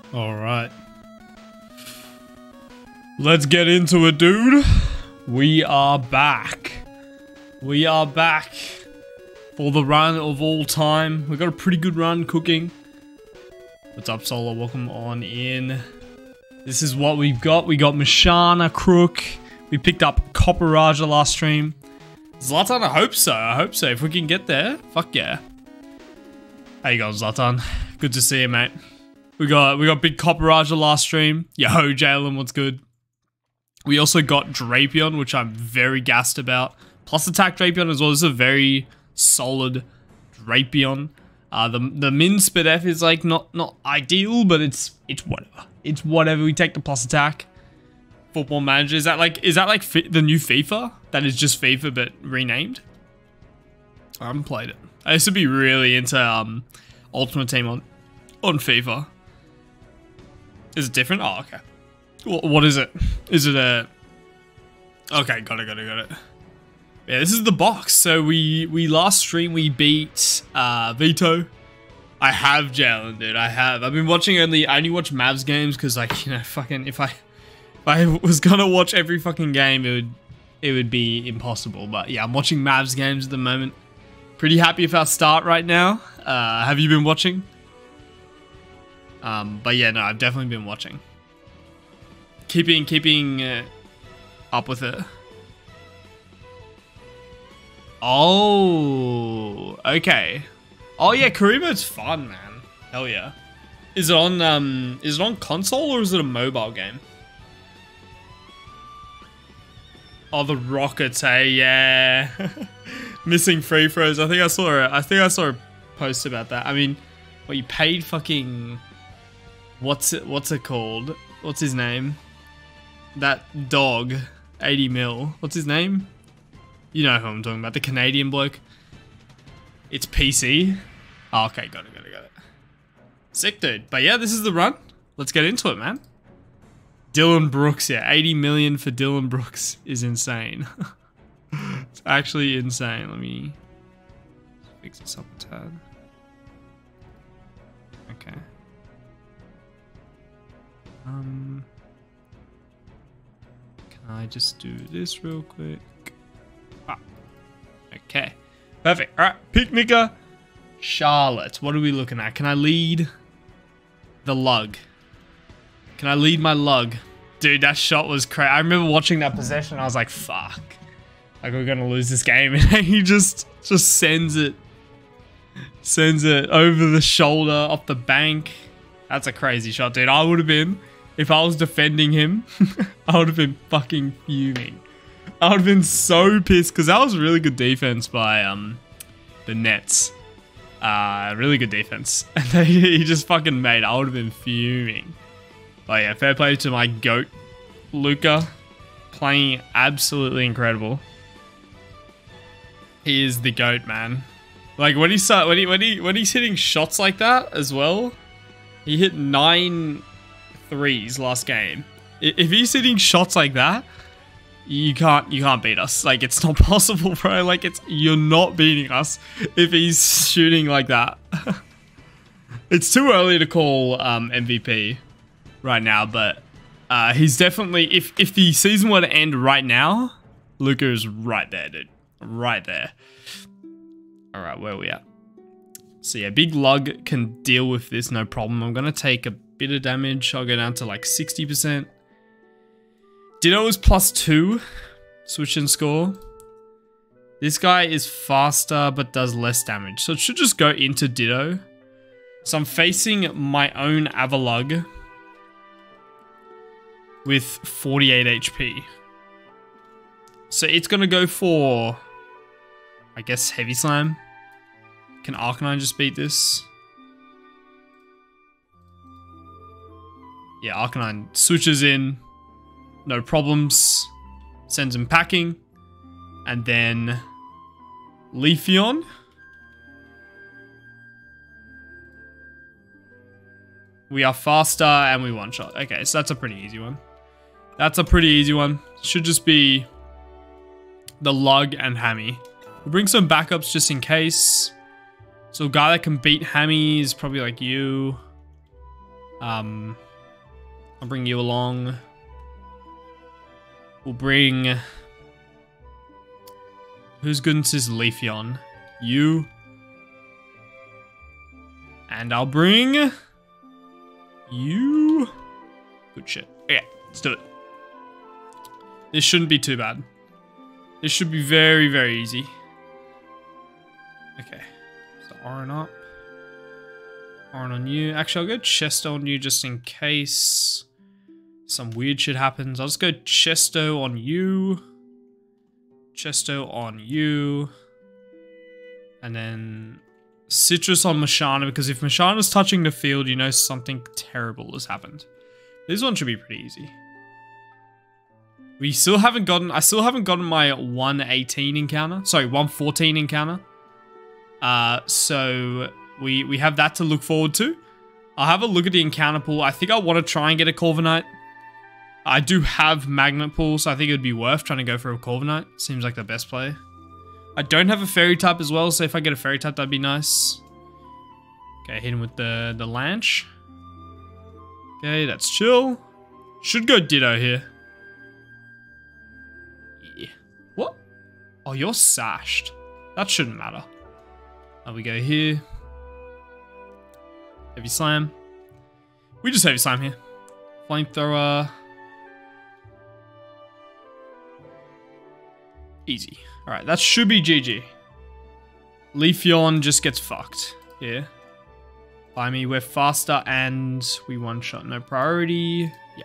All right. Let's get into it, dude. We are back. We are back for the run of all time. We got a pretty good run cooking. What's up, Solo? Welcome on in. This is what we've got. We got Mashana, Crook. We picked up Copper Raja last stream. Zlatan, I hope so. I hope so. If we can get there, fuck yeah. How you going, Zlatan? Good to see you, mate. We got big Copper Raja last stream. Yo, Jalen, what's good? We also got Drapion, which I'm very gassed about. Plus attack Drapion as well. This is a very solid Drapion. The min spit F is like not ideal, but it's whatever. It's whatever. We take the plus attack. Football Manager, is that like the new FIFA? That is just FIFA but renamed? I haven't played it. I used to be really into Ultimate Team on FIFA. Is it different? Oh, okay. What is it? Is it a... Okay, got it. Yeah, this is the box. So we last stream we beat Vito. I have Jalen, dude. I have. I've been watching I only watch Mavs games because, like, you know, fucking if I was gonna watch every fucking game, it would be impossible. But yeah, I'm watching Mavs games at the moment. Pretty happy with our start right now. Have you been watching? But yeah, no, I've definitely been watching. Keeping up with it. Oh, okay. Oh yeah, Karibo's fun, man. Hell yeah. Is it on console or is it a mobile game? Oh, the rockets, hey, yeah. Missing free throws. I think I saw a post about that. I mean, well, you paid fucking what's it called? What's his name? That dog, 80 mil. What's his name? You know who I'm talking about, the Canadian bloke. It's PC. Oh, okay, got it. Sick, dude. But yeah, this is the run. Let's get into it, man. Dylan Brooks, yeah, 80 million for Dylan Brooks is insane. It's actually insane. Let me fix this up a tad. Okay. Can I just do this real quick? Ah. Okay. Perfect. All right. Picnicker. Charlotte. What are we looking at? Can I lead the lug? Can I lead my lug? Dude, that shot was crazy. I remember watching that possession. I was like, fuck. Like, we're going to lose this game. And he just sends it over the shoulder, off the bank. That's a crazy shot, dude. I would have been, if I was defending him, I would have been fucking fuming. I would have been so pissed because that was really good defense by the Nets. Really good defense. And he just fucking made. I would have been fuming. But yeah, fair play to my GOAT, Luka, playing absolutely incredible. He is the GOAT, man. Like when he's hitting shots like that as well, he hit 9 threes last game. If he's hitting shots like that, you can't beat us. Like, it's not possible, bro. Like, you're not beating us if he's shooting like that. It's too early to call MVP right now, but he's definitely, if the season were to end right now, Luka is right there, dude. Right there. All right, where are we at? So yeah, Big Lug can deal with this, no problem. I'm gonna take a bit of damage. I'll go down to like 60%. Ditto is +2. Switch and score. This guy is faster, but does less damage. So it should just go into Ditto. So I'm facing my own Avalug with 48 HP. So it's gonna go for, I guess, Heavy Slam. Can Arcanine just beat this? Yeah, Arcanine switches in. No problems. Sends him packing. And then Leafeon. We are faster and we one-shot. Okay, so that's a pretty easy one. That's a pretty easy one. Should just be the Lug and Hammy. We'll bring some backups just in case. So a guy that can beat Hammy is probably like you. I'll bring you along. We'll bring... Whose goodness is Leafeon? You. And I'll bring... You. Good shit. Okay, let's do it. This shouldn't be too bad. This should be very, very easy. Okay. So Oran up. Oran on you. Actually, I'll go Chesto on you just in case some weird shit happens. I'll just go Chesto on you. Chesto on you. And then Citrus on Mashana, because if Mashana's touching the field, you know something terrible has happened. This one should be pretty easy. I still haven't gotten my 118 encounter. Sorry, 114 encounter. So we have that to look forward to. I'll have a look at the encounter pool. I think I want to try and get a Corviknight. I do have Magnet Pool, so I think it would be worth trying to go for a Corviknight. Seems like the best play. I don't have a Fairy type as well, so if I get a Fairy type, that'd be nice. Okay, hit him with the Lanch. Okay, that's chill. Should go Ditto here. Yeah. What? Oh, you're sashed. That shouldn't matter. Now we go here. Heavy Slam. We just Heavy Slam here. Flamethrower. Easy. Alright, that should be GG. Leafeon just gets fucked. Yeah. By me, we're faster and we one-shot. No priority. Yeah.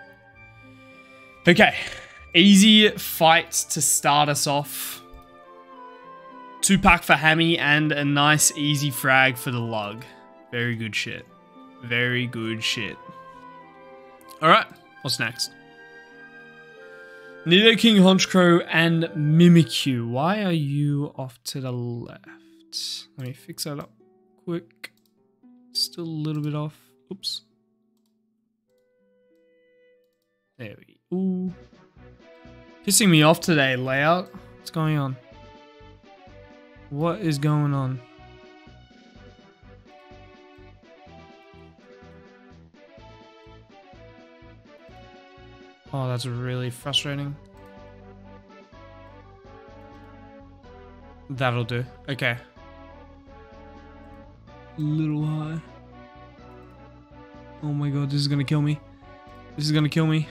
Okay. Easy fight to start us off. 2-pack for Hammy and a nice easy frag for the Lug. Very good shit. Very good shit. Alright, what's next? Nidoking, Honchkrow, and Mimikyu. Why are you off to the left? Let me fix that up quick. Still a little bit off. Oops. There we go. Ooh. Pissing me off today, layout. What's going on? What is going on? Oh, that's really frustrating. That'll do. Okay. Little high. Oh my god, this is gonna kill me. This is gonna kill me.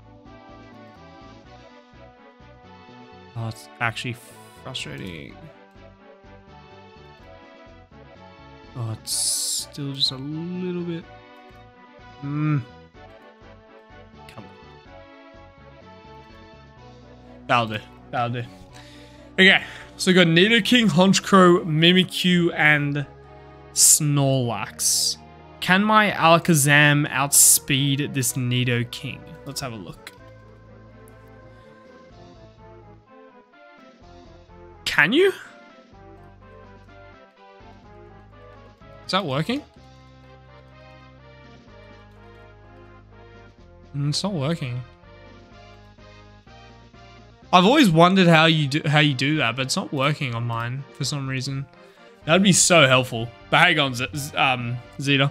Oh, it's actually frustrating. Oh, it's still just a little bit. Come on. That'll do. That'll do. Okay, so we got Nidoking, Honchkrow, Mimikyu, and Snorlax. Can my Alakazam outspeed this Nidoking? Let's have a look. Can you? Is that working? It's not working. I've always wondered how you do that, but it's not working on mine for some reason. That'd be so helpful. But hang on, Zeta.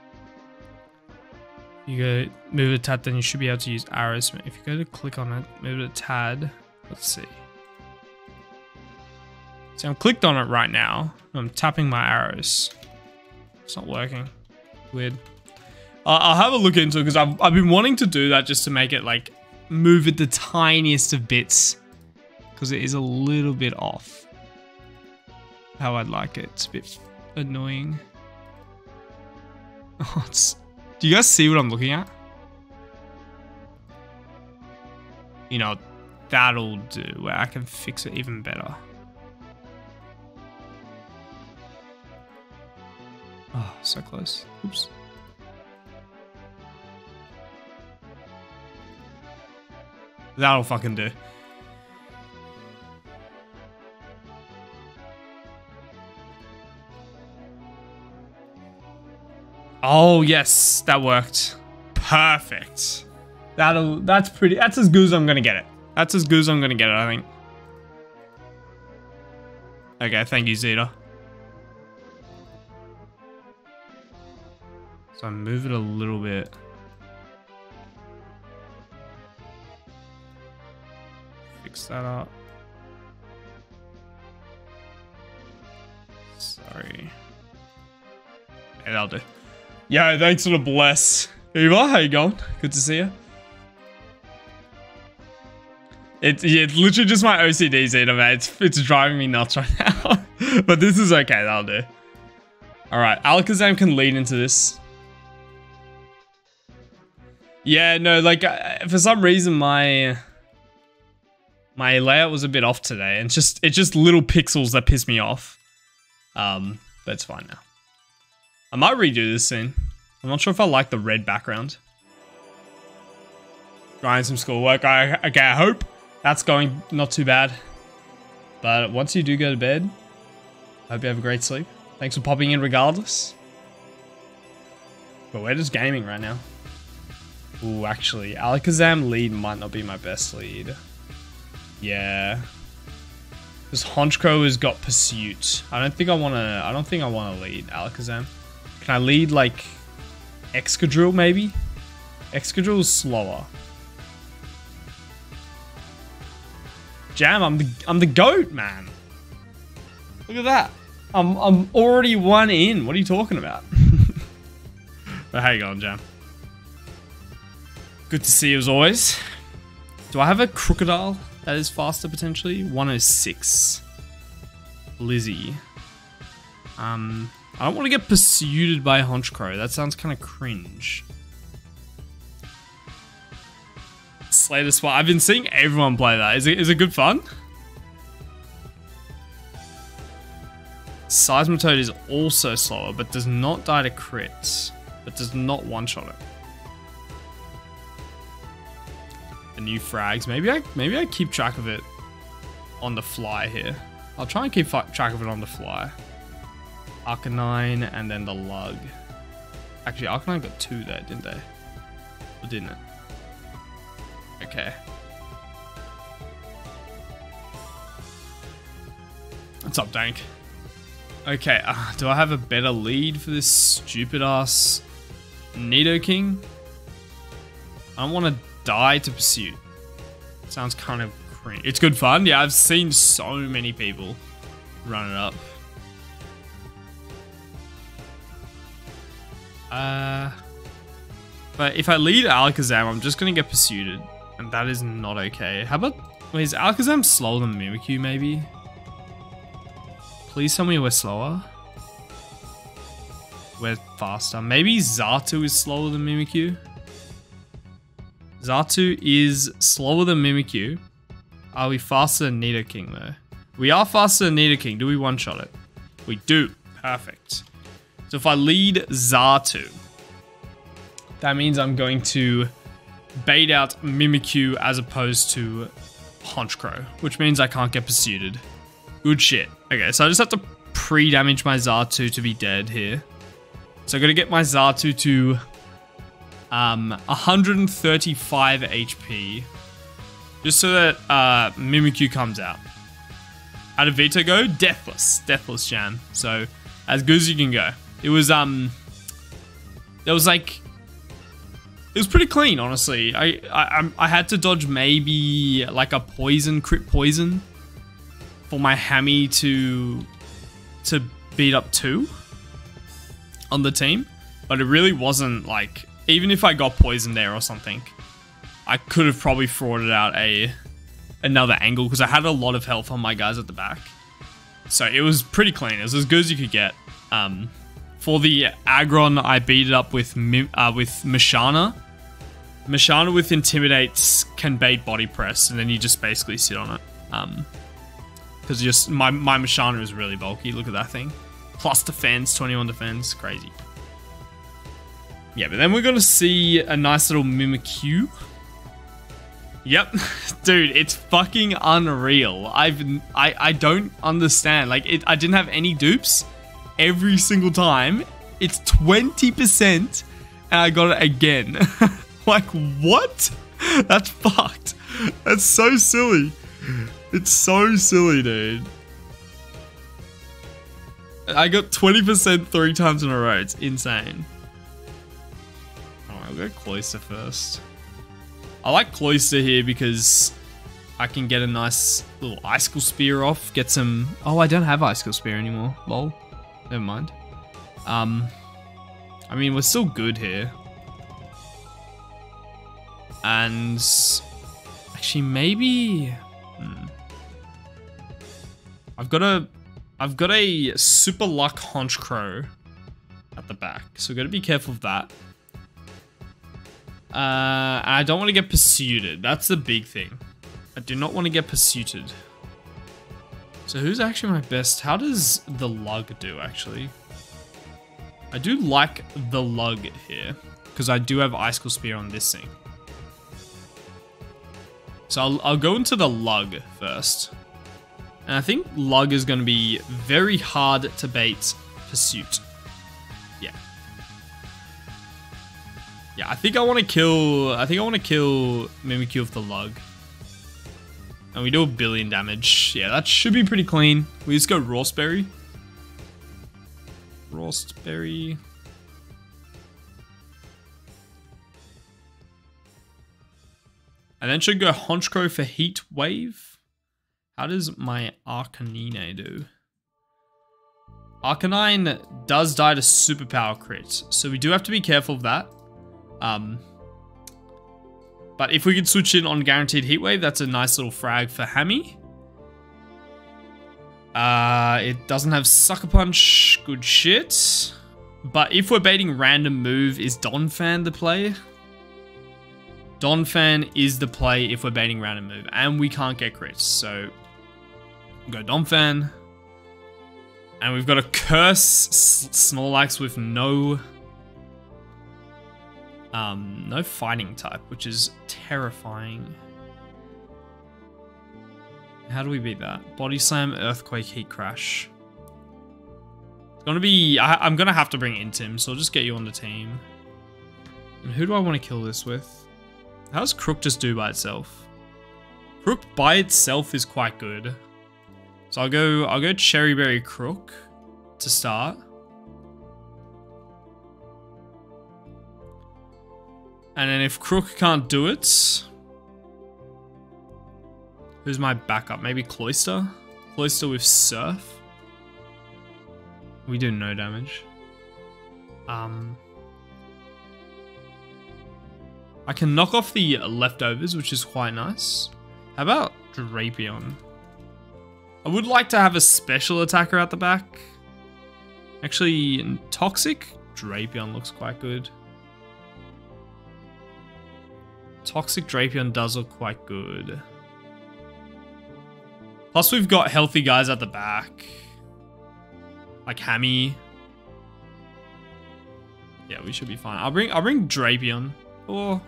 You go move it a tad, then you should be able to use arrows. If you go to click on it, move it a tad. Let's see. See, I'm clicked on it right now. I'm tapping my arrows. It's not working. Weird. I'll have a look into it because I've been wanting to do that just to make it like move it the tiniest of bits, because it is a little bit off how I'd like it. It's a bit annoying. Oh, do you guys see what I'm looking at? You know, that'll do, where I can fix it even better. Oh, so close. Oops. That'll fucking do. Oh, yes, that worked. Perfect. That's as good as I'm gonna get it. That's as good as I'm gonna get it, I think. Okay, thank you, Zeta. So I move it a little bit. Fix that up. Sorry. Yeah, that'll do. Yo, thanks for the bless. Eva, how you going? Good to see you. It's literally just my OCD, Zeta, man. It's driving me nuts right now. But this is okay, that'll do. Alright, Alakazam can lead into this. Yeah, no, like, for some reason my layout was a bit off today. And it's just little pixels that piss me off. But it's fine now. I might redo this soon. I'm not sure if I like the red background. Grind some schoolwork. Okay, I hope that's going not too bad. But once you do go to bed, I hope you have a great sleep. Thanks for popping in regardless. But we're just gaming right now. Ooh, actually, Alakazam lead might not be my best lead. Yeah. Because Honchkrow has got Pursuit. I don't think I wanna lead Alakazam. Can I lead like Excadrill maybe? Excadrill is slower. Jam, I'm the GOAT, man. Look at that. I'm already one in. What are you talking about? But how you going, Jam? Good to see you as always. Do I have a Crocodile that is faster potentially? 106. Lizzie. I don't want to get pursued by Honchkrow. That sounds kind of cringe. Slater Spot. I've been seeing everyone play that. Is it good fun? Seismitoad is also slower, but does not die to crits. But does not one-shot it. The new frags. Maybe I keep track of it on the fly here. I'll try and keep track of it on the fly. Arcanine and then the Lug. Actually, Arcanine got 2 there, didn't they? Or didn't it? Okay. What's up, Dank? Okay, do I have a better lead for this stupid ass Nidoking? I don't want to die to Pursuit. Sounds kind of cringe. It's good fun. Yeah, I've seen so many people run it up. But if I lead Alakazam, I'm just going to get Pursuited. And that is not okay. How about... Wait, is Alakazam slower than Mimikyu, maybe? Please tell me we're slower. We're faster. Maybe Xatu is slower than Mimikyu. Xatu is slower than Mimikyu. Are we faster than Nidoking, though? We are faster than Nidoking. Do we one-shot it? We do. Perfect. So if I lead Xatu, that means I'm going to bait out Mimikyu as opposed to Honchkrow, which means I can't get Pursuited. Good shit. Okay, so I just have to pre-damage my Xatu to be dead here. So I'm going to get my Xatu to 135 HP, just so that Mimikyu comes out. How did Vito go? Deathless Jam. So as good as you can go. It was it was pretty clean, honestly. I had to dodge maybe like a crit poison for my Hammy to beat up 2 on the team, but it really wasn't like, even if I got poison there or something, I could have probably frauded out another angle because I had a lot of health on my guys at the back. So it was pretty clean. It was as good as you could get. For the Aggron, I beat it up with Mashana. Mashana with Intimidates can bait Body Press, and then you just basically sit on it. Because just my Mashana is really bulky. Look at that thing. Plus defense, 21 defense, crazy. Yeah, but then we're gonna see a nice little Mimikyu. Yep, dude, it's fucking unreal. I don't understand. Like, I didn't have any dupes every single time. It's 20%, and I got it again. Like, what? That's fucked. That's so silly. It's so silly, dude. I got 20% 3 times in a row. It's insane. I'll go Cloister first. I like Cloister here because I can get a nice little Icicle Spear off. Get some... Oh, I don't have Icicle Spear anymore. Lol. Never mind. I mean, we're still good here. And... Actually, maybe... I've got a Super Luck Honchkrow at the back. So we've got to be careful of that. And I don't want to get pursued. That's the big thing. I do not want to get pursued. So who's actually my best? How does the Lug do, actually? I do like the Lug here, because I do have Icicle Spear on this thing. So I'll go into the Lug first. And I think Lug is going to be very hard to bait Pursuit. Yeah. Yeah, I think I want to kill Mimikyu with the Lug. And we do 1 billion damage. Yeah, that should be pretty clean. We just go Rawstberry. Rawstberry. And then should go Honchkrow for Heat Wave. How does my Arcanine do? Arcanine does die to Superpower crit, so we do have to be careful of that. But if we could switch in on Guaranteed Heat Wave, that's a nice little frag for Hammy. It doesn't have Sucker Punch, good shit. But if we're baiting random move, is Donphan the play? Donphan is the play if we're baiting random move, and we can't get crits, so we'll go Donphan. And we've got a Curse Snorlax with no fighting type, which is terrifying. How do we beat that? Body Slam, Earthquake, Heat Crash. It's gonna be... I'm gonna have to bring Intim, so I'll just get you on the team. And who do I want to kill this with? How does Crook just do by itself? Crook by itself is quite good. So I'll go Cherry Berry Crook to start. And then if Crook can't do it, who's my backup? Maybe Cloister? Cloister with Surf. We do no damage. I can knock off the leftovers, which is quite nice. How about Drapion? I would like to have a special attacker at the back. Actually, Toxic Drapion looks quite good. Toxic Drapion does look quite good. Plus, we've got healthy guys at the back. Like Hammy. Yeah, we should be fine. I'll bring Drapion. Or...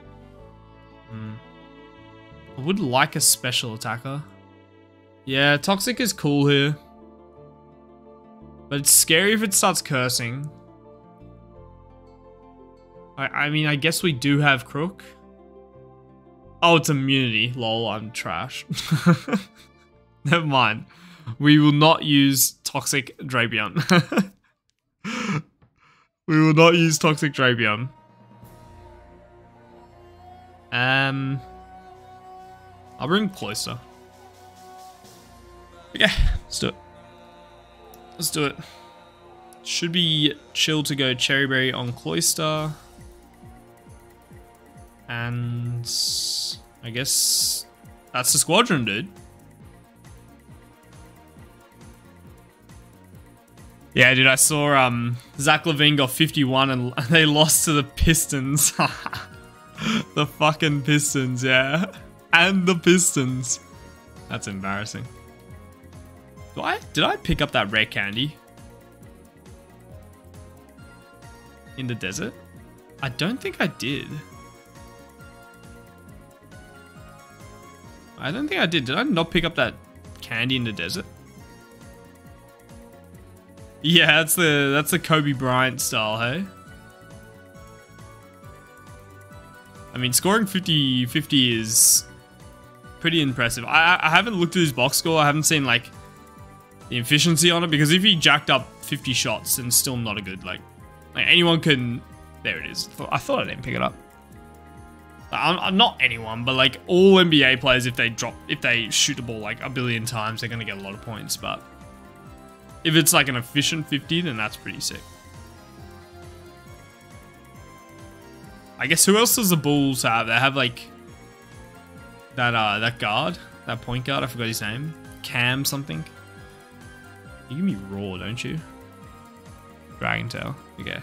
I would like a special attacker. Yeah, Toxic is cool here. But it's scary if it starts cursing. I mean, I guess we do have Crook. Oh, it's immunity. Lol, I'm trash. Never mind. We will not use Toxic Drapion. We will not use Toxic Drapion. I'll bring Cloister. Yeah, let's do it. Let's do it. Should be chill to go Cherry Berry on Cloister. And I guess that's the squadron, dude. Yeah, dude, I saw Zach Levine got 51 and they lost to the Pistons. The fucking Pistons, yeah. And the Pistons. That's embarrassing. Did I pick up that rare candy? In the desert? I don't think I did. I don't think I did. Did I not pick up that candy in the desert? Yeah, that's the Kobe Bryant style, hey? I mean, scoring 50-50 is pretty impressive. I haven't looked at his box score. I haven't seen, like, the efficiency on it. Because if he jacked up 50 shots, then still not a good, like anyone can There it is. I thought I didn't pick it up. I'm not anyone, but like all NBA players, if they shoot the ball like a billion times, they're gonna get a lot of points. But if it's like an efficient 50, then that's pretty sick. I guess who else does the Bulls have? They have like that guard, that point guard. I forgot his name. Cam something. You give me raw, don't you? Dragon Tail. Okay.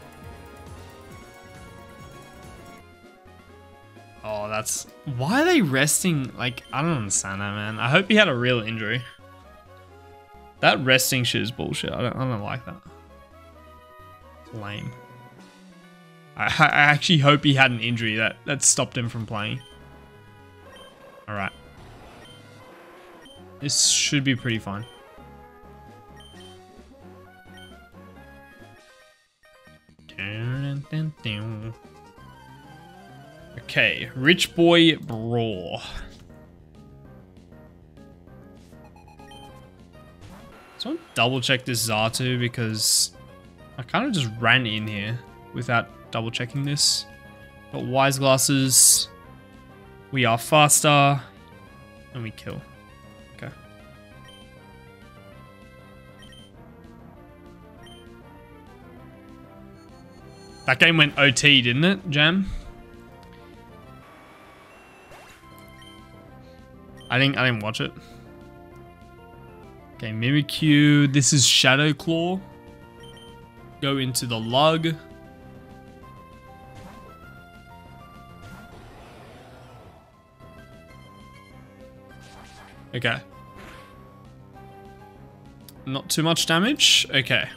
Oh, that's... Why are they resting? Like, I don't understand that, man. I hope he had a real injury. That resting shit is bullshit. I don't like that. It's lame. I actually hope he had an injury that stopped him from playing. Alright. This should be pretty fine. Okay, Rich Boy Brawl. So I'll double check this Xatu because I kind of just ran in here without double checking this. Got wise glasses. We are faster. And we kill. Okay. That game went OT, didn't it, Jam? I didn't watch it. Okay, Mimikyu. This is Shadow Claw. Go into the lug. Okay. Not too much damage. Okay.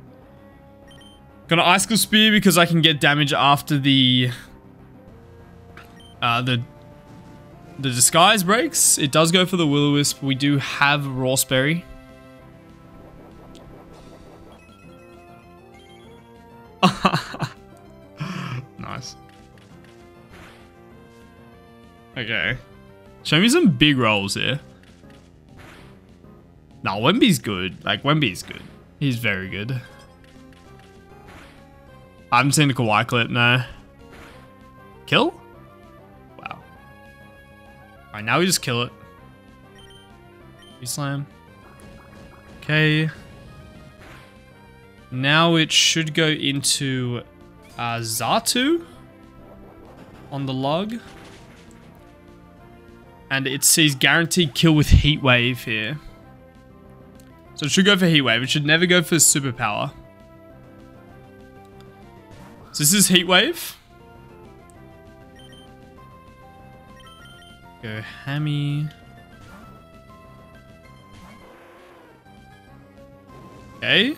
Gonna Icicle Spear because I can get damage after the disguise breaks. It does go for the Will-O-Wisp. We do have Rawsberry. Nice. Okay. Show me some big rolls here. No, Wemby's good. Like, Wemby's good. He's very good. I haven't seen the Kawhi clip, no. Kill? Wow. Alright, now we just kill it. Slam. Okay. Now it should go into Xatu on the log. And it sees guaranteed kill with Heat Wave here. So it should go for Heat Wave. It should never go for Superpower. So this is Heat Wave. Go Hammy. Okay.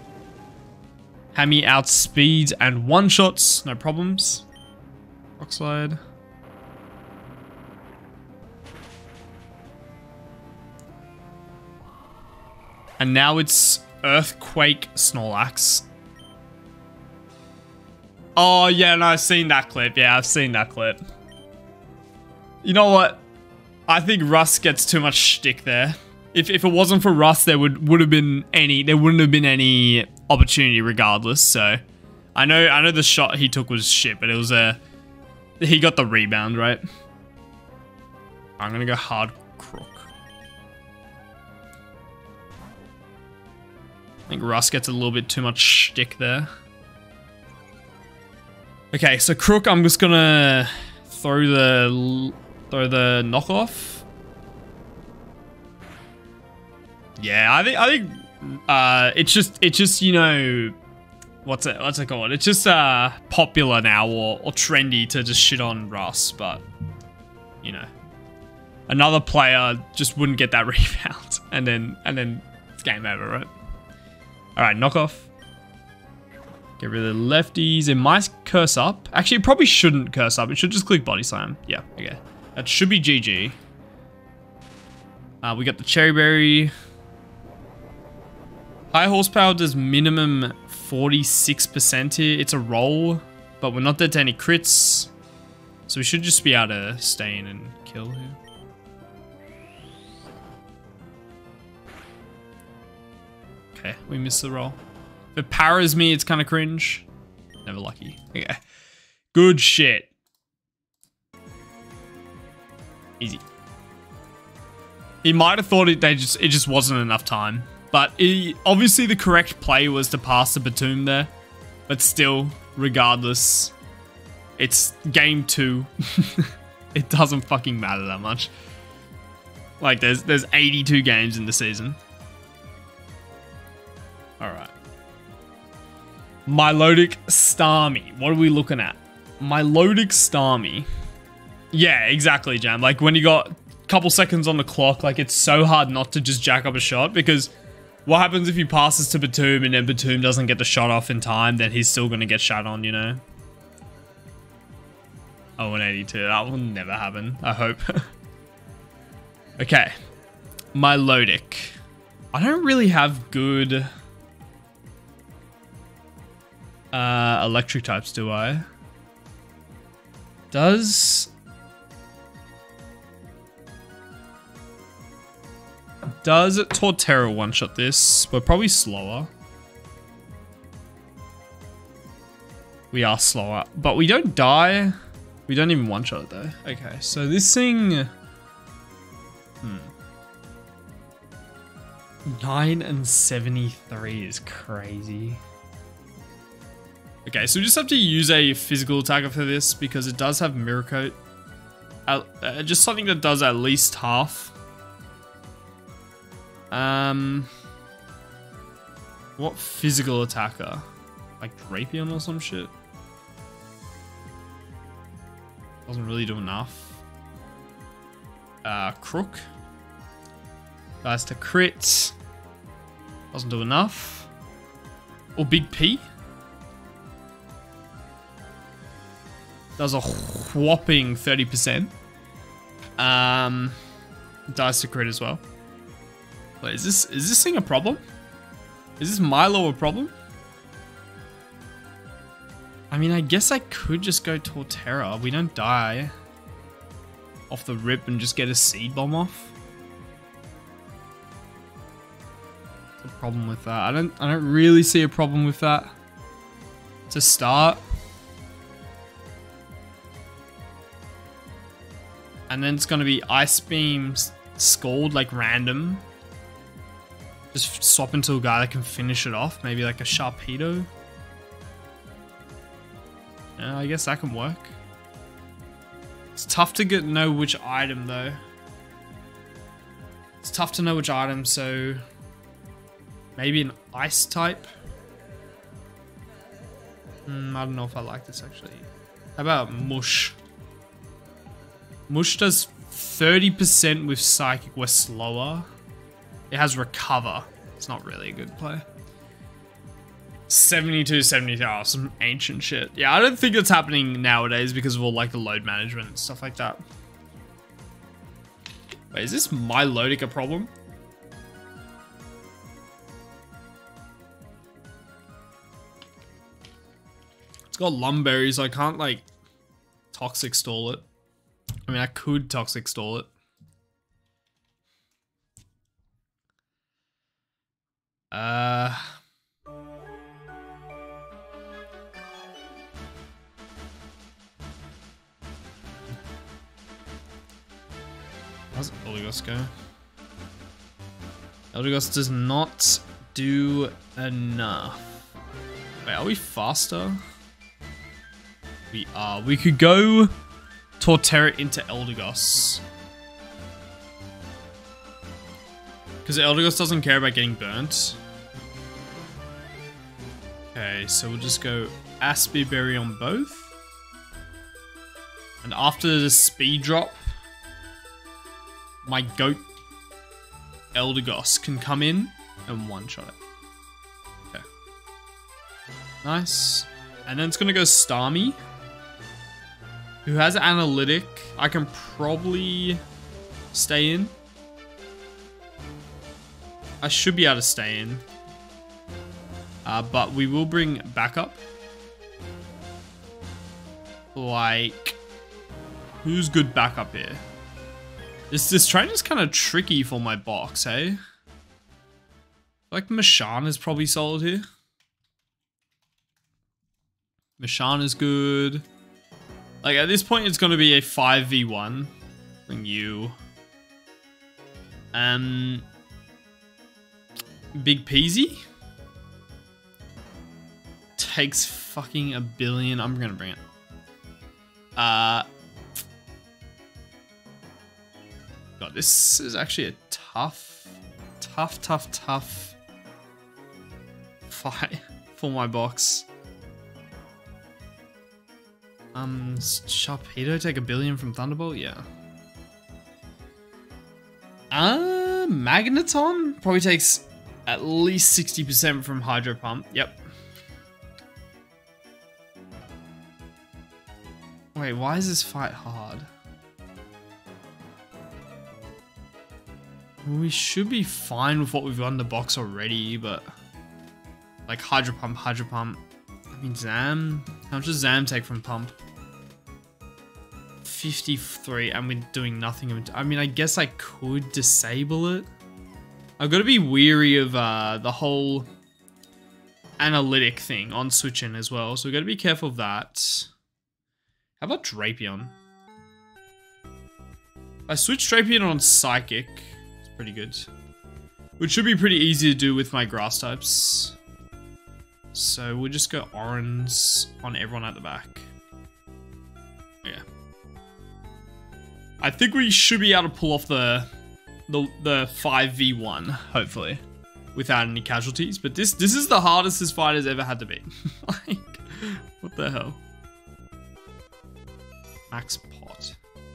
Hammy outspeeds and one-shots. No problems. Rock Slide. And now it's Earthquake Snorlax. Oh, yeah, no, I've seen that clip. Yeah, I've seen that clip. You know what? I think Russ gets too much shtick there. If it wasn't for Russ, there wouldn't have been any opportunity regardless. So I know the shot he took was shit, but it was he got the rebound, right? I'm gonna go hard Crook. I think Russ gets a little bit too much shtick there. Okay, so Crook, I'm just gonna throw the knockoff. Yeah, I think it's just you know what's it called? It's just popular now or trendy to just shit on Russ, but you know, another player just wouldn't get that rebound, and then it's game over, right? All right, knockoff. Get rid of the lefties. It might curse up. Actually, it probably shouldn't curse up. It should just click Body Slam. Yeah, okay. That should be GG. We got the Cherry Berry. High horsepower does minimum 46% here. It's a roll, but we're not dead to any crits. So we should just be able to stay in and kill here. Okay, we missed the roll. If it paras me, it's kind of cringe. Never lucky. Okay. Good shit. Easy. He might have thought it just wasn't enough time. But obviously the correct play was to pass the Batum there. But still, regardless, it's game 2. It doesn't fucking matter that much. Like, there's 82 games in the season. Alright. Milotic Starmie. What are we looking at? Milotic Starmie. Yeah, exactly, Jam. Like, when you got a couple seconds on the clock, like, it's so hard not to just jack up a shot, because what happens if he passes to Batum and then Batum doesn't get the shot off in time, then he's still going to get shot on, you know? Oh, 182. That will never happen, I hope. Okay. Milotic. I don't really have good electric types, do I? Does Torterra one-shot this? We're probably slower. We are slower, but we don't die. We don't even one-shot it though. Okay, so this thing... 9 and 73 is crazy. Okay, so we just have to use a physical attacker for this because it does have Mirror Coat. Just something that does at least half. What physical attacker? Like Drapion or some shit? Doesn't really do enough. Crook. Dies to crit. Doesn't do enough. Or Big P. Does a whopping 30%. Dies to crit as well. Wait, is this thing a problem? Is this Milo a problem? I mean, I guess I could just go Torterra. We don't die off the rip and just get a Seed Bomb off. What's the problem with that? I don't really see a problem with that to start. And then it's gonna be Ice Beams, Scald, like random. Just swap into a guy that can finish it off. Maybe like a Sharpedo. Yeah, I guess that can work. It's tough to know which item though. It's tough to know which item, so maybe an ice type. I don't know if I like this actually. How about Mush? Mush does 30% with Psychic. We're slower. It has Recover. It's not really a good play. 72, 73. Oh, some ancient shit. Yeah, I don't think it's happening nowadays because of all like the load management and stuff like that. Wait, is this Milotic a problem? It's got Lumberry, so I can't like Toxic Stall it. I mean, I could Toxic Stall it. How's Eldegoss go? Eldegoss does not do enough. Wait, are we faster? We are. We could go Torterra into Eldegoss. Because Eldegoss doesn't care about getting burnt. Okay, so we'll just go Aspie Berry on both. And after the speed drop, my goat Eldegoss can come in and one-shot it. Okay. Nice. And then it's going to go Starmie, who has Analytic. I can probably stay in. I should be able to stay in. But we will bring backup. Like, who's good backup here? This trainer's kind of tricky for my box, hey? Like, Mashan is probably solid here. Mashana's good. Like, at this point, it's going to be a 5v1. Bring you. Big Peasy. Takes fucking a billion. I'm going to bring it. God, this is actually a tough fight for my box. Sharpedo take a billion from Thunderbolt? Yeah. Magneton probably takes at least 60% from Hydro Pump. Yep. Wait, why is this fight hard? We should be fine with what we've got in the box already, but like Hydro Pump. I mean, Zam. How much does Zam take from Pump? 53, and we're doing nothing. I mean, I guess I could disable it. I've got to be weary of the whole analytic thing on switching as well, so we've got to be careful of that. How about Drapion? If I switch Drapion on Psychic, it's pretty good. Which should be pretty easy to do with my grass types. So we'll just go orange on everyone at the back. Yeah. I think we should be able to pull off the 5v1, hopefully, without any casualties. But this is the hardest this fight has ever had to be. Like, what the hell? Max Pot.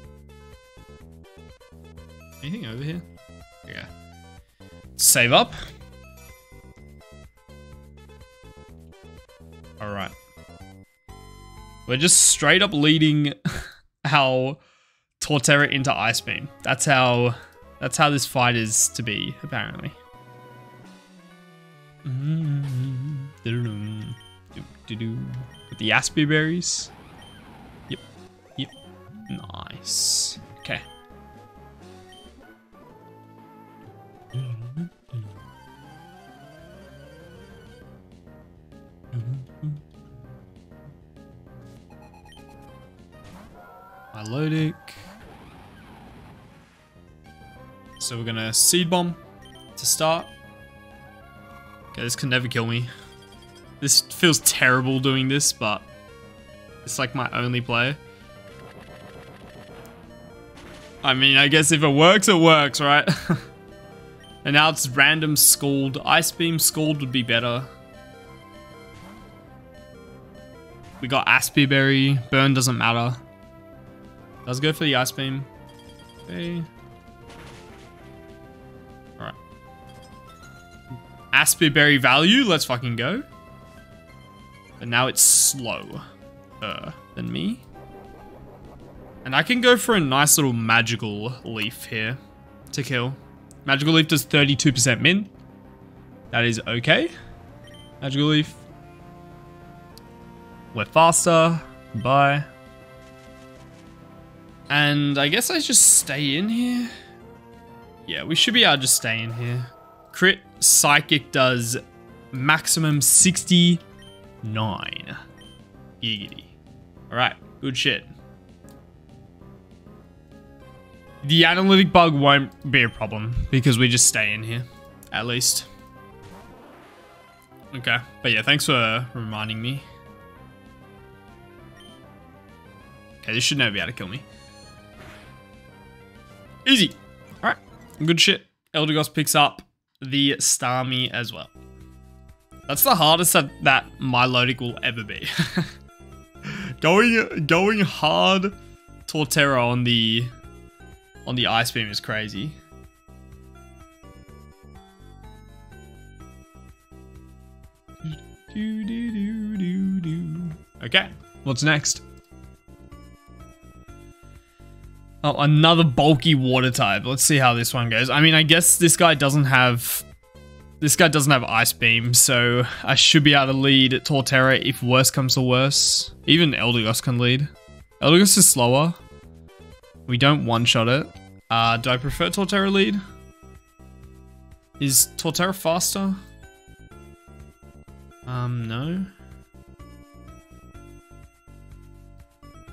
Anything over here? Yeah. Save up. Alright. We're just straight up leading our Torterra into Ice Beam. That's how this fight is to be, apparently. With the Aspie Berries. Yep. Nice. Okay. Milotic. So we're gonna Seed Bomb to start. Okay, this can never kill me. This feels terrible doing this, but it's like my only play. I mean, I guess if it works, right? And now it's random Scald. Ice Beam Scald would be better. We got Aspie Berry. Burn doesn't matter. Let's go for the Ice Beam. Okay. Alright. Aspie Berry value. Let's fucking go. But now it's slower than me. And I can go for a nice little Magical Leaf here to kill. Magical Leaf does 32% min. That is okay. Magical Leaf. We're faster. Bye. And I guess I just stay in here. Yeah, we should be able to just stay in here. Crit Psychic does maximum 69. Giggity. Alright, good shit. The analytic bug won't be a problem because we just stay in here, at least. Okay, but yeah, thanks for reminding me. Okay, this should never be able to kill me. Easy. Alright, good shit. Eldegoss picks up the Starmie as well. That's the hardest that Milotic will ever be. Going hard Torterra on the Ice Beam is crazy. Okay, what's next? Oh, another bulky water type. Let's see how this one goes. I mean, I guess this guy doesn't have Ice Beam, so I should be able to lead Torterra if worse comes to worse. Even Eldegoss can lead. Eldegoss is slower. We don't one-shot it. Do I prefer Torterra lead? Is Torterra faster? No.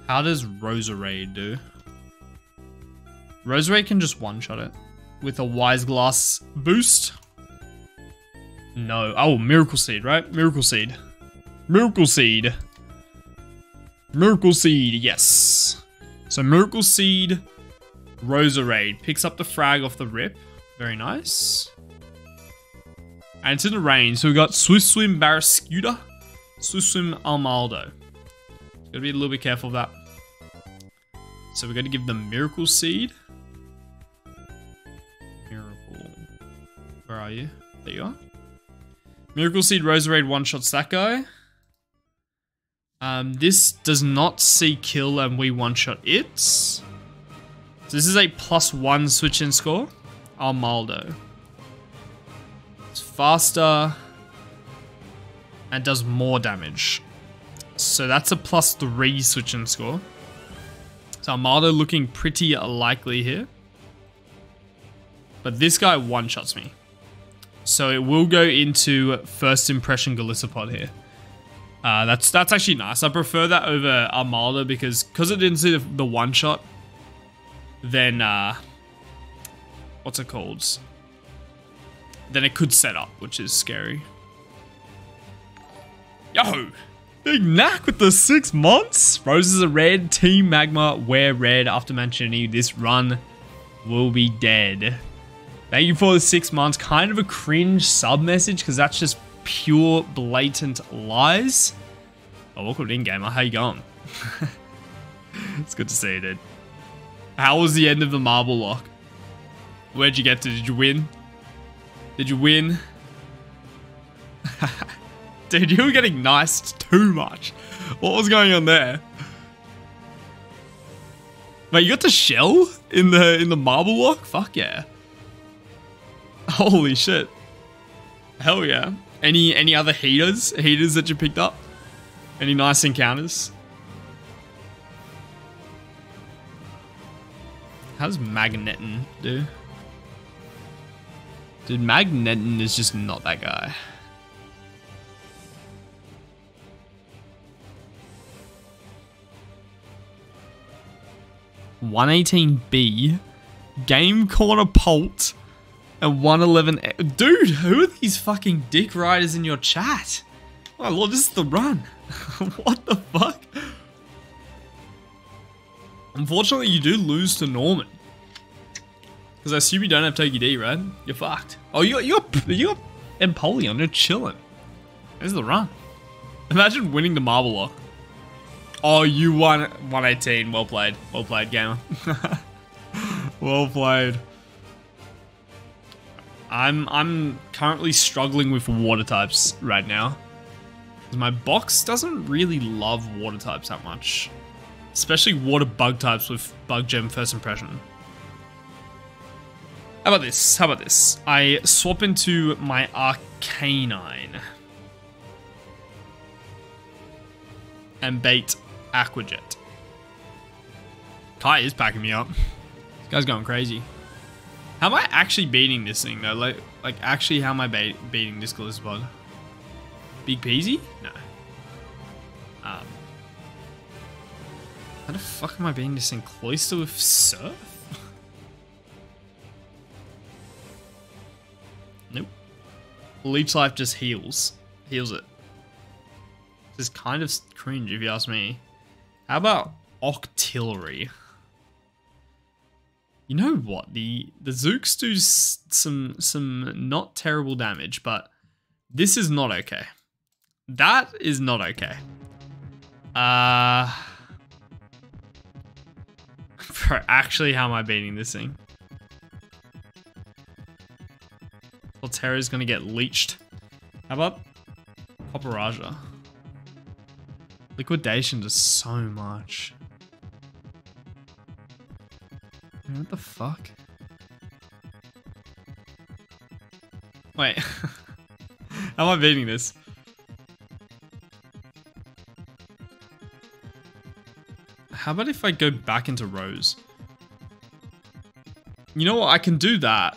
How does Roserade do? Roserade can just one-shot it with a Wise Glass boost. No. Oh, Miracle Seed, right? Miracle Seed. Miracle Seed. Miracle Seed, yes. So Miracle Seed, Roserade picks up the frag off the rip. Very nice. And it's in the rain, so we got Swift Swim Barrascuda, Swift Swim Armaldo. Gotta be a little bit careful of that. So we're gonna give them Miracle Seed. Miracle. Where are you? There you are. Miracle Seed Roserade one-shots that guy. This does not see kill and we one-shot it. So this is a +1 switch-in score. Armaldo. It's faster and does more damage. So that's a +3 switch-in score. So Armaldo looking pretty likely here. But this guy one-shots me. So it will go into First Impression Galissapod here. That's actually nice. I prefer that over Armaldo because it didn't see the one-shot. Then, what's it called? Then it could set up, which is scary. Yo! Big Knack with the 6 months. Roses are red. Team Magma wear red. After mentioning this run will be dead. Thank you for the 6 months. Kind of a cringe sub message because that's just pure blatant lies. Oh, welcome in, gamer. How you going? It's good to see you, dude. How was the end of the marble lock? Where'd you get to? Did you win? Did you win? Dude, you were getting niced too much. What was going on there? Wait, you got the shell in the marble lock? Fuck yeah. Holy shit. Hell yeah. Any other heaters that you picked up? Any nice encounters? How does Magneton do? Dude, Magneton is just not that guy. $118B, Game Corner Pult, and 111. Dude, who are these fucking dick riders in your chat? Oh lord, this is the run. What the fuck? Unfortunately, you do lose to Norman. Because I assume you don't have Toki D, right? You're fucked. Oh, you got Empoleon. You're chilling. This is the run. Imagine winning the marble lock. Oh, you won 118. Well played. Well played, gamer. Well played. I'm currently struggling with water types right now. My box doesn't really love water types that much. Especially water bug types with Bug Gem First Impression. How about this? How about this? I swap into my Arcanine. And bait Aquajet. Kai is packing me up. This guy's going crazy. How am I actually beating this thing though? Like actually, how am I beating this Galissapod? Big Peasy? No. How the fuck am I beating this thing? Cloister with Surf? Nope. Leech Life just heals. Heals it. This is kind of cringe if you ask me. How about Octillery? You know what? The Zooks do some not terrible damage, but this is not okay. That is not okay. Bro, actually, how am I beating this thing? Volterra's gonna get leeched. How about Paparaja? Liquidation does so much. What the fuck? Wait. How am I beating this? How about if I go back into Rose? You know what? I can do that.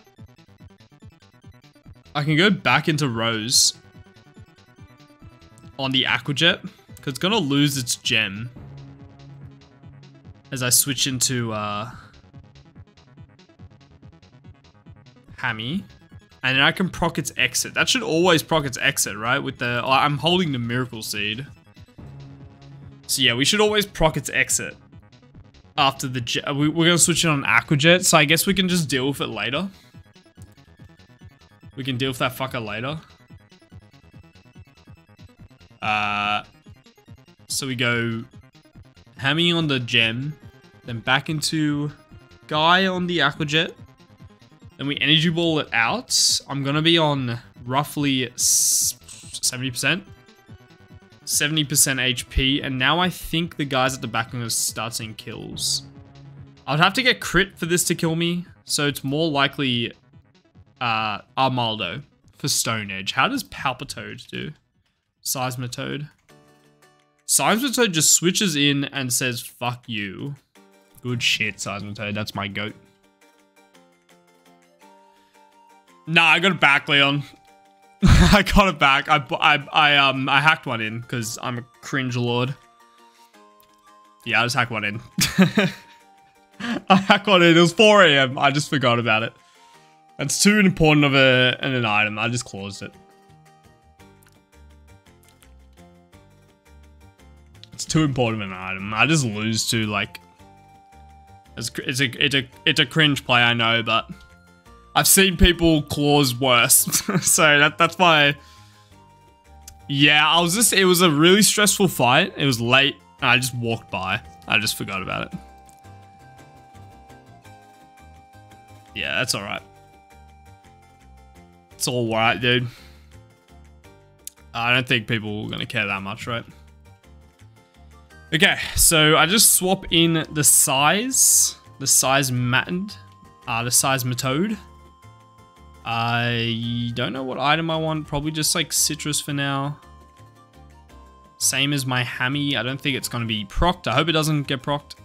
I can go back into Rose on the Aquajet, because it's gonna lose its gem. as I switch into Hammy. And then I can proc its exit. That should always proc its exit, right? With the... Oh, I'm holding the Miracle Seed. So yeah, we should always proc its exit. After the jet. We're going to switch it on Aquajet. So I guess we can just deal with it later. We can deal with that fucker later. So we go Hammy on the gem. Then back into Guy on the Aquajet. Then we energy ball it out. I'm going to be on roughly 70%. 70% HP. And now I think the guys at the back are going to start seeing kills. I'd have to get crit for this to kill me. So it's more likely Armaldo for Stone Edge. How does Palpitoad do? Seismitoad. Seismitoad just switches in and says, fuck you. Good shit, Seismitoad. That's my goat. Nah, I got it back, Leon. I got it back. I hacked one in because I'm a cringe lord. Yeah, I just hacked one in. I hacked one in. It was 4 AM. I just forgot about it. That's too important of an item. I just closed it. It's too important of an item. I just lose to like. It's a cringe play, I know, but I've seen people claws worse. So that's why. Yeah, it was a really stressful fight. It was late and I just walked by. I just forgot about it. Yeah, that's alright. It's all right, dude. I don't think people are gonna care that much, right? Okay, so I just swap in the size Seismitoad. I don't know what item I want. Probably just like citrus for now. Same as my Hammy. I don't think it's gonna be procced. I hope it doesn't get procced.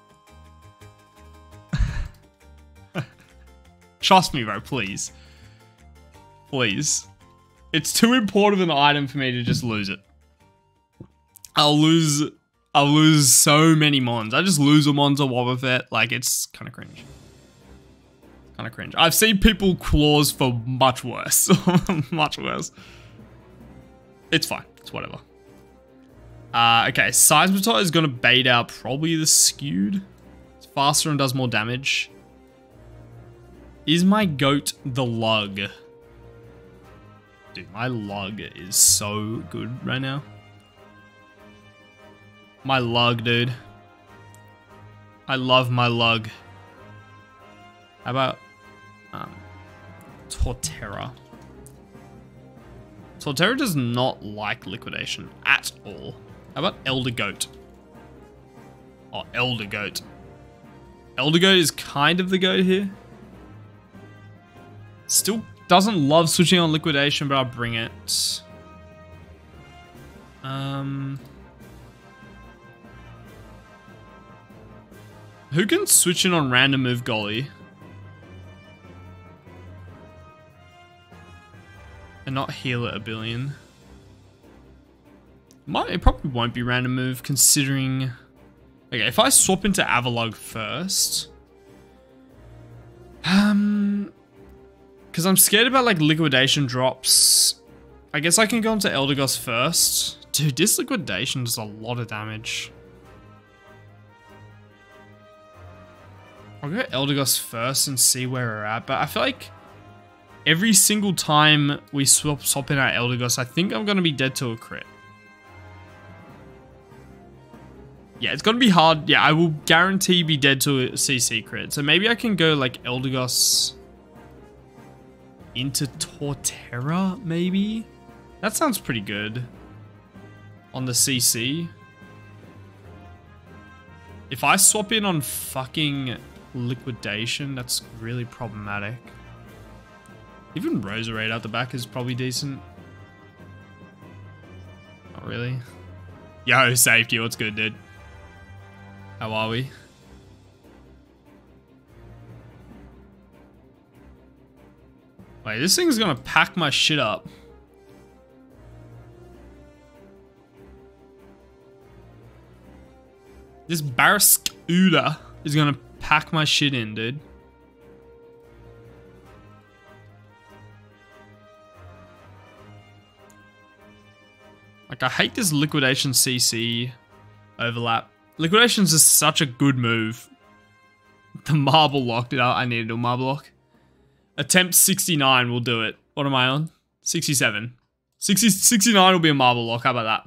Trust me, bro, please. Please. It's too important of an item for me to just lose it. I'll lose so many mons. I just lose a mon to Wobbuffet. Like, it's kind of cringe. Kind of cringe. I've seen people claws for much worse. Much worse. It's fine. It's whatever. Okay, Seismitoad is going to bait out probably the skewed. It's faster and does more damage. Is my goat the lug? Dude, my lug is so good right now. My lug, dude. I love my lug. How about Torterra? Torterra does not like liquidation at all. How about Elder Goat? Oh, Elder Goat. Elder Goat is kind of the goat here. Still doesn't love switching on liquidation, but I'll bring it. Who can switch in on random move Golly? And not heal it a billion. It probably won't be random move considering... Okay, if I swap into Avalugg first... Because I'm scared about like liquidation drops. I guess I can go into Eldegoss first. Dude, this liquidation does a lot of damage. I'll go Eldegoss first and see where we're at. But I feel like every single time we swap in our Eldegoss, I think I'm going to be dead to a crit. Yeah, it's going to be hard. Yeah, I will guarantee be dead to a CC crit. So maybe I can go like Eldegoss into Torterra, maybe? That sounds pretty good. On the CC. If I swap in on fucking liquidation, that's really problematic. Even Roserade out the back is probably decent. Not really. Yo, safety, what's good, dude? How are we? Wait, this thing's gonna pack my shit up. This Barraskewda is gonna pack my shit in, dude. Like, I hate this Liquidation CC overlap. Liquidation's is such a good move. The marble lock, dude. I need to do a marble lock. Attempt 69 will do it. What am I on? 67. 69 will be a marble lock. How about that?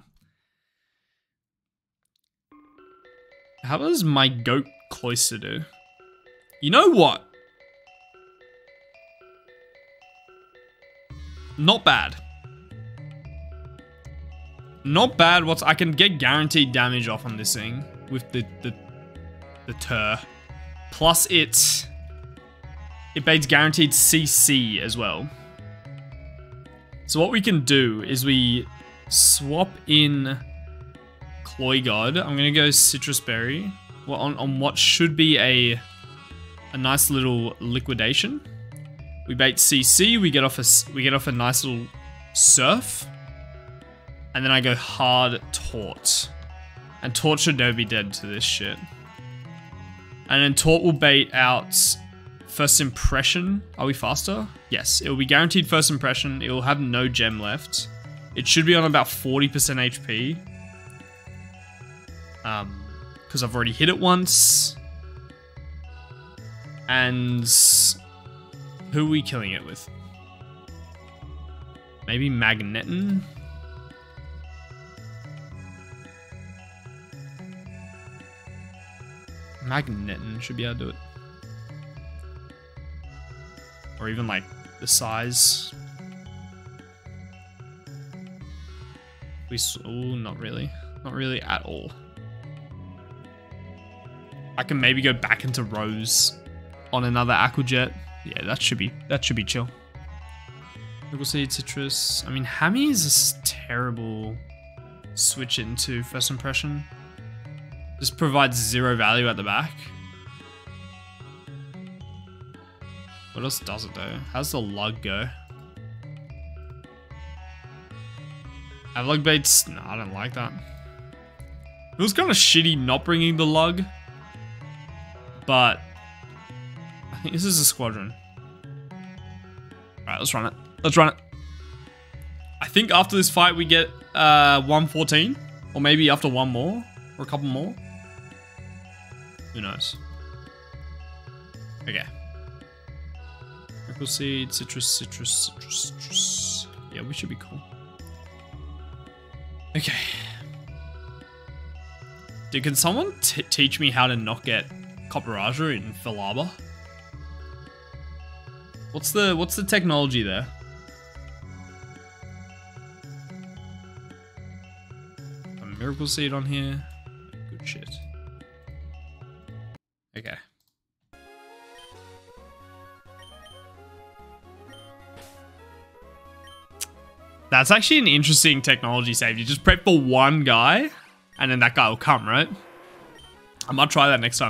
How does my goat cloister do? You know what? Not bad. Not bad. I can get guaranteed damage off on this thing with the tur. Plus it baits guaranteed CC as well. So what we can do is we swap in Cloy God. I'm gonna go Citrus Berry. Well, on what should be a nice little liquidation. We bait CC. We get off a nice little Surf. And then I go hard Taunt. And Taunt should never be dead to this shit. And then Taunt will bait out First Impression. Are we faster? Yes, it will be guaranteed First Impression. It will have no gem left. It should be on about 40% HP. Because I've already hit it once. And who are we killing it with? Maybe Magneton? Magneton should be able to do it. Or even like the size. Oh, not really. Not really at all. I can maybe go back into Rose on another Aquajet. Yeah, that should be chill. Triple Seed, Citrus. I mean, Hammy is a terrible switch into First Impression. This provides 0 value at the back. What else does it though? How's the lug go? Avlug baits? No, I don't like that. It was kind of shitty not bringing the lug. But I think this is a squadron. Alright, let's run it. Let's run it. I think after this fight we get 114. Or maybe after one more. Or a couple more. Who knows? Okay. Triple Seed, Citrus. Yeah, we should be cool. Okay. Dude, can someone teach me how to not get Copperaja in Falaba? What's the technology there? A Miracle Seed on here. Good shit. Okay. That's actually an interesting technology save. You just prep for one guy, and then that guy will come, right? I might try that next time.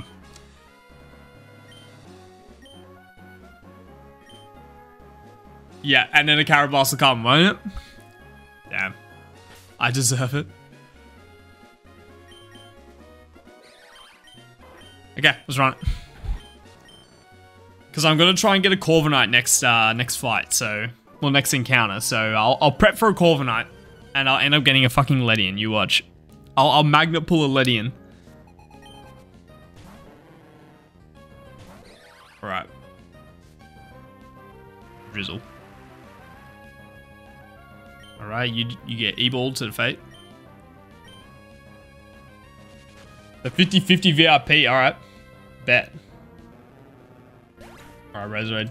Yeah, and then a Carabass will come, won't it? Damn. I deserve it. Okay, let's run it. Because I'm going to try and get a Corviknight next fight, so... Well, next encounter, so I'll prep for a Corviknight, and I'll end up getting a fucking Ledian, you watch. I'll magnet pull a Ledian. Alright. Drizzle. Alright, you get E-Ball to the Fate. The 50-50 VIP, alright. Bet. Alright, Rezoid.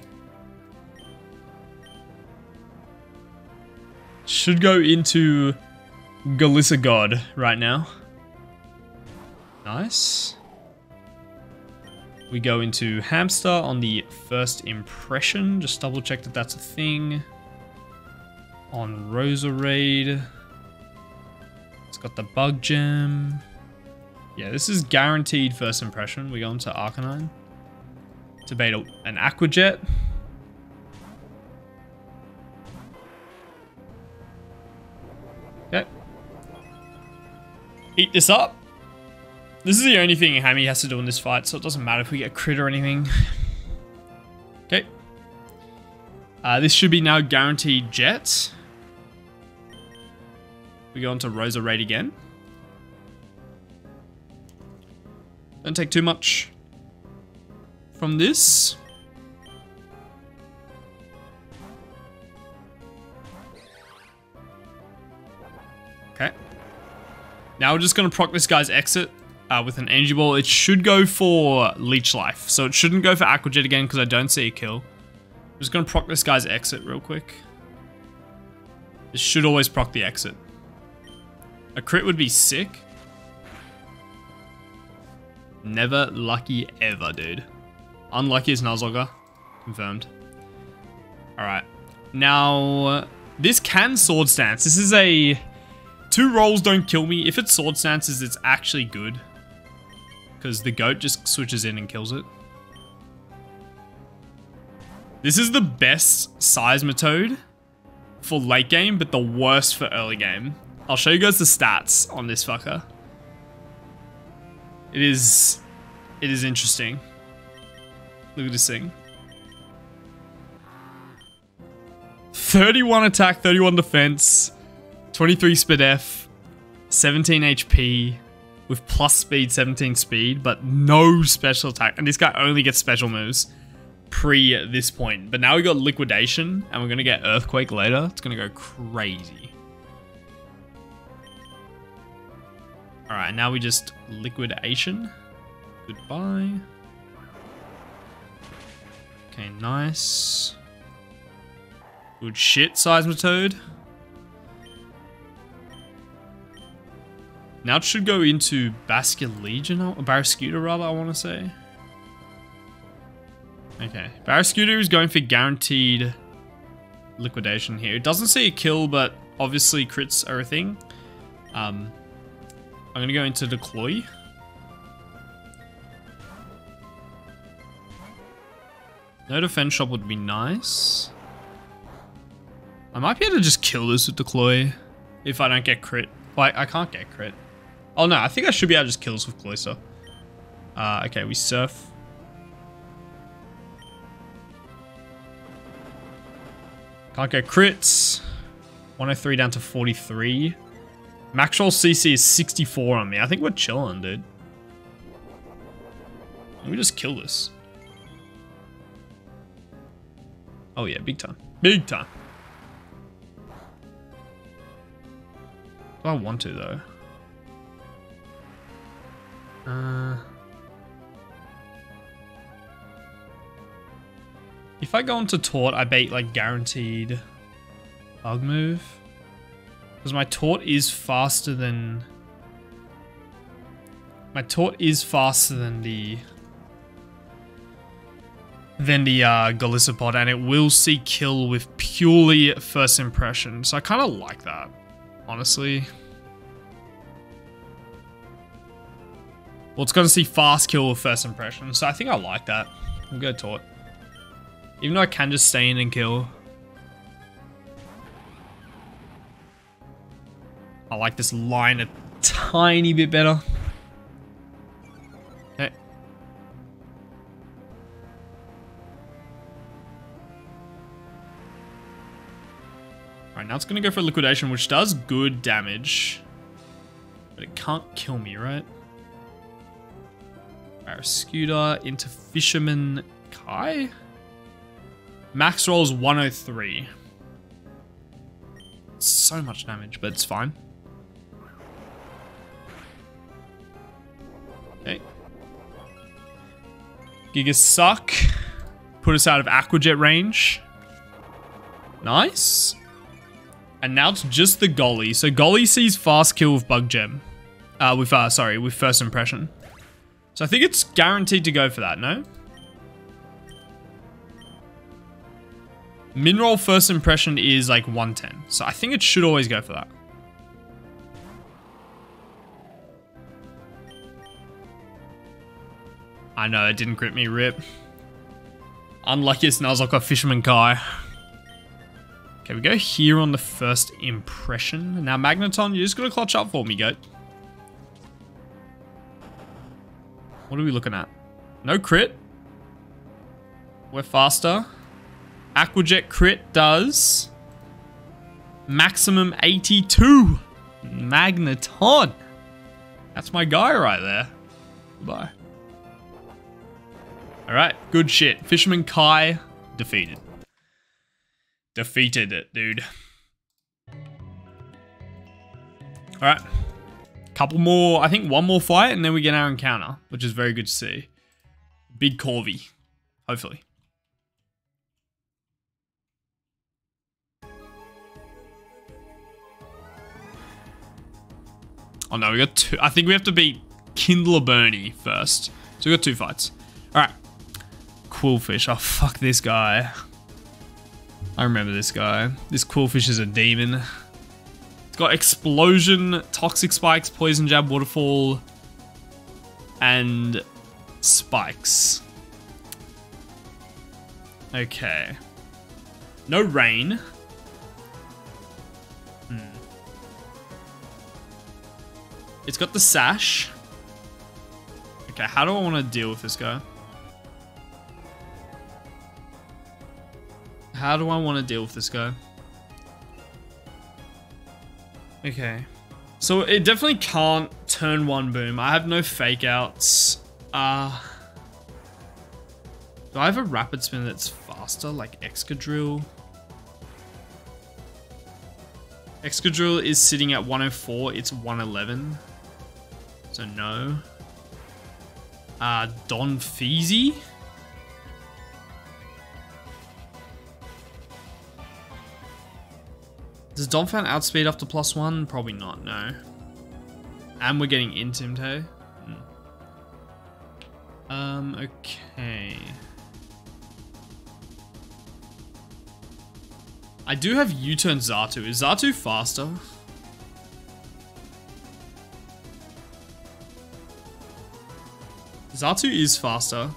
Should go into Galissa God right now. Nice. We go into Hamster on the First Impression. Just double check that that's a thing. On Roserade. It's got the Bug Gem. Yeah, this is guaranteed First Impression. We go into Arcanine. To bait an Aquajet. Okay. Eat this up. This is the only thing Hammy has to do in this fight, so it doesn't matter if we get crit or anything. Okay. This should be now guaranteed jet. We go on to Rosa Raid again. Don't take too much from this. Okay. Now we're just going to proc this guy's exit with an energy ball. It should go for leech life. So it shouldn't go for aqua jet again because I don't see a kill. I'm just going to proc this guy's exit real quick. This should always proc the exit. A crit would be sick. Never lucky ever, dude. Unlucky as Nuzlocke. Confirmed. Alright. Now, this can sword stance. This is a... 2 rolls don't kill me. If it sword stances, it's actually good. Because the goat just switches in and kills it. This is the best Seismitoad for late game, but the worst for early game. I'll show you guys the stats on this fucker. It is interesting. Look at this thing. 31 attack, 31 defense, 23 speed F, 17 HP, with plus speed, 17 speed, but no special attack. And this guy only gets special moves pre this point. But now we got liquidation, and we're gonna get earthquake later. It's gonna go crazy. Alright, now we just liquidation. Goodbye. Okay, nice. Good shit, Seismitoad. Now it should go into Basculegion, or Barrascuda rather, I want to say. Okay, Barrascuda is going for guaranteed liquidation here. It doesn't see a kill, but obviously crits are a thing. I'm going to go into Decloy. No defense shop would be nice. I might be able to just kill this with Decloy if I don't get crit. Like, I can't get crit. Oh no, I think I should be able to just kill this with Cloyster. Okay, we surf. Can't get crits. 103 down to 43. Max roll CC is 64 on me. I think we're chilling, dude. Let me just kill this. Oh yeah, big time. Big time. Do I want to, though? If I go into Taunt, I bait, like, guaranteed bug move. Because my Taunt is faster than... My Taunt is faster than the... Golisopod, and it will see kill with purely first impression. So I kind of like that, honestly. Well, it's going to see fast kill with first impression, so I think I like that. We'll go Taunt. Even though I can just stay in and kill. I like this line a tiny bit better. Okay. Alright, now it's going to go for liquidation, which does good damage. But it can't kill me, right? Barrascuda into Fisherman Kai. Max roll is 103. So much damage, but it's fine. Okay. Gigasuck. Put us out of Aquajet range. Nice. And now it's just the Golly. So Golly sees fast kill with Bug Gem. With first impression. So I think it's guaranteed to go for that, no? Min roll first impression is like 110. So I think it should always go for that. I know, it didn't crit me, rip. Unluckiest Nuzlocke Fisherman Kai. Okay, we go here on the first impression. Now, Magneton, you just gotta clutch up for me, goat. What are we looking at? No crit. We're faster. Aquajet crit does maximum 82. Magneton. That's my guy right there. Goodbye. Alright, good shit. Fisherman Kai defeated. Defeated it, dude. Alright. Couple more, I think one more fight and then we get our encounter, which is very good to see. Big Corvi, hopefully. Oh no, we got two. I think we have to beat Kindler Bernie first. So we got 2 fights. Alright. Quillfish. Oh, fuck this guy. I remember this guy. This Quillfish is a demon. It's got Explosion, Toxic Spikes, Poison Jab, Waterfall, and Spikes. Okay. No Rain. It's got the Sash. Okay, how do I want to deal with this guy? How do I want to deal with this guy? Okay. So it definitely can't turn 1 boom. I have no fake outs. Do I have a rapid spin that's faster, like Excadrill? Excadrill is sitting at 104, it's 111. So no. Don Feezy? Does Donphan outspeed up to +1? Probably not, no. And we're getting Intimidate. Okay. I do have U-turn Xatu. Is Xatu faster? Xatu is faster.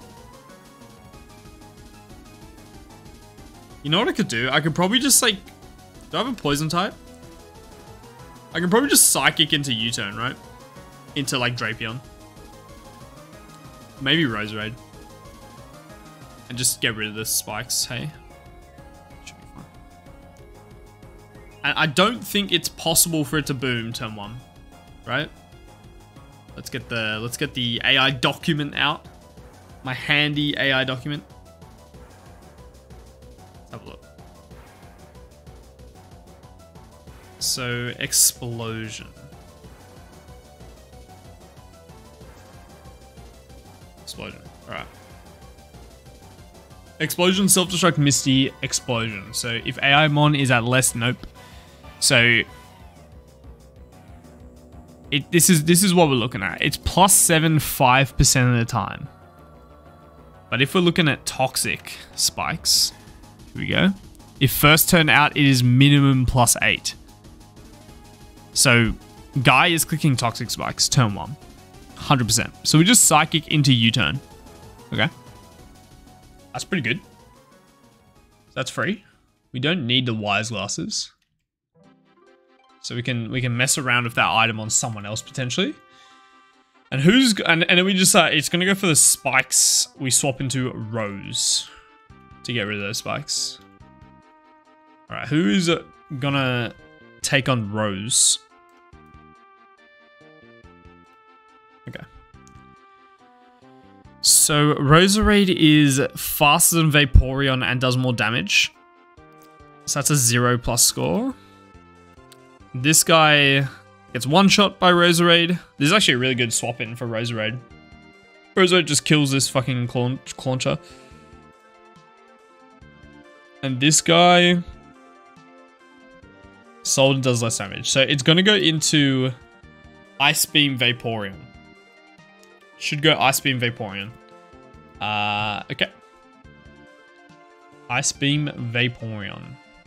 You know what I could do? I could probably just like... Do I have a poison type? I can probably just Psychic into U-turn, right? Into like Drapion. Maybe Roserade. And just get rid of the spikes, hey? Should be fine. And I don't think it's possible for it to boom turn 1. Right? Let's get the AI document out. My handy AI document. Let's have a look. So, Explosion. Explosion. Alright. Explosion, Self-Destruct, Misty, Explosion. So, if AI Mon is at less, nope. So, this is what we're looking at. It's +7 5% of the time. But if we're looking at Toxic Spikes, here we go. If first turn out, it is minimum +8. So, Guy is clicking Toxic Spikes, turn 1. 100%. So we just Psychic into U-turn. Okay. That's pretty good. That's free. We don't need the Wise Glasses. So we can mess around with that item on someone else potentially. And then we just it's gonna go for the spikes. We swap into Rose to get rid of those spikes. Alright, who is gonna take on Rose? Okay. So Roserade is faster than Vaporeon and does more damage. So that's a 0+ score. This guy gets one-shot by Roserade. This is actually a really good swap-in for Roserade. Roserade just kills this fucking Clauncher. And this guy... Sold does less damage. So it's going to go into Ice Beam Vaporeon. Should go Ice Beam Vaporeon. Okay. Ice Beam Vaporeon.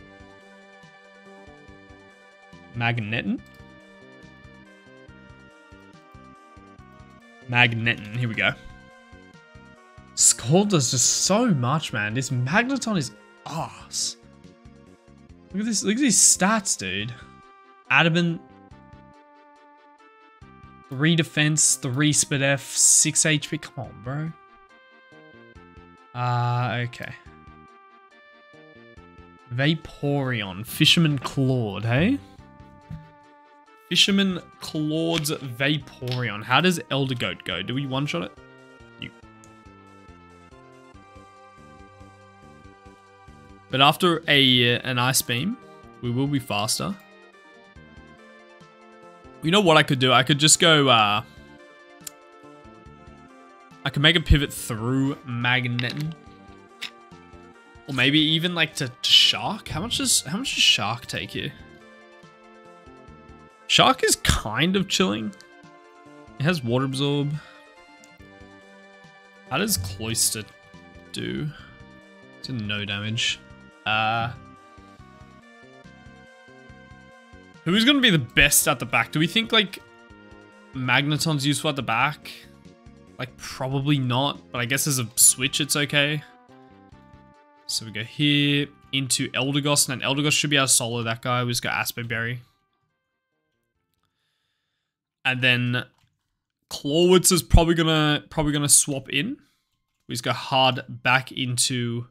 Magneton? Magneton, here we go. Scald does just so much, man. This Magneton is ass. Look at this, look at these stats, dude. Adamant. 3 defense, 3 speed F, 6 HP. Come on, bro. Okay. Vaporeon. Fisherman Claude, hey? Fisherman Claude's Vaporeon. How does Elder Goat go? Do we one-shot it? But after an Ice Beam, we will be faster. You know what I could do? I could just go, I could make a pivot through Magneton. Or maybe even like to Shark. How much does Shark take here? Shark is kind of chilling. It has Water Absorb. How does Cloyster do? It's a no damage. Who's going to be the best at the back? Do we think, like, Magneton's useful at the back? Like, probably not. But I guess as a switch, it's okay. So we go here into Eldegoss. And then Eldegoss should be able to solo that guy. We just got Aspen Berry. And then Clawitz is probably gonna swap in. We just go hard back into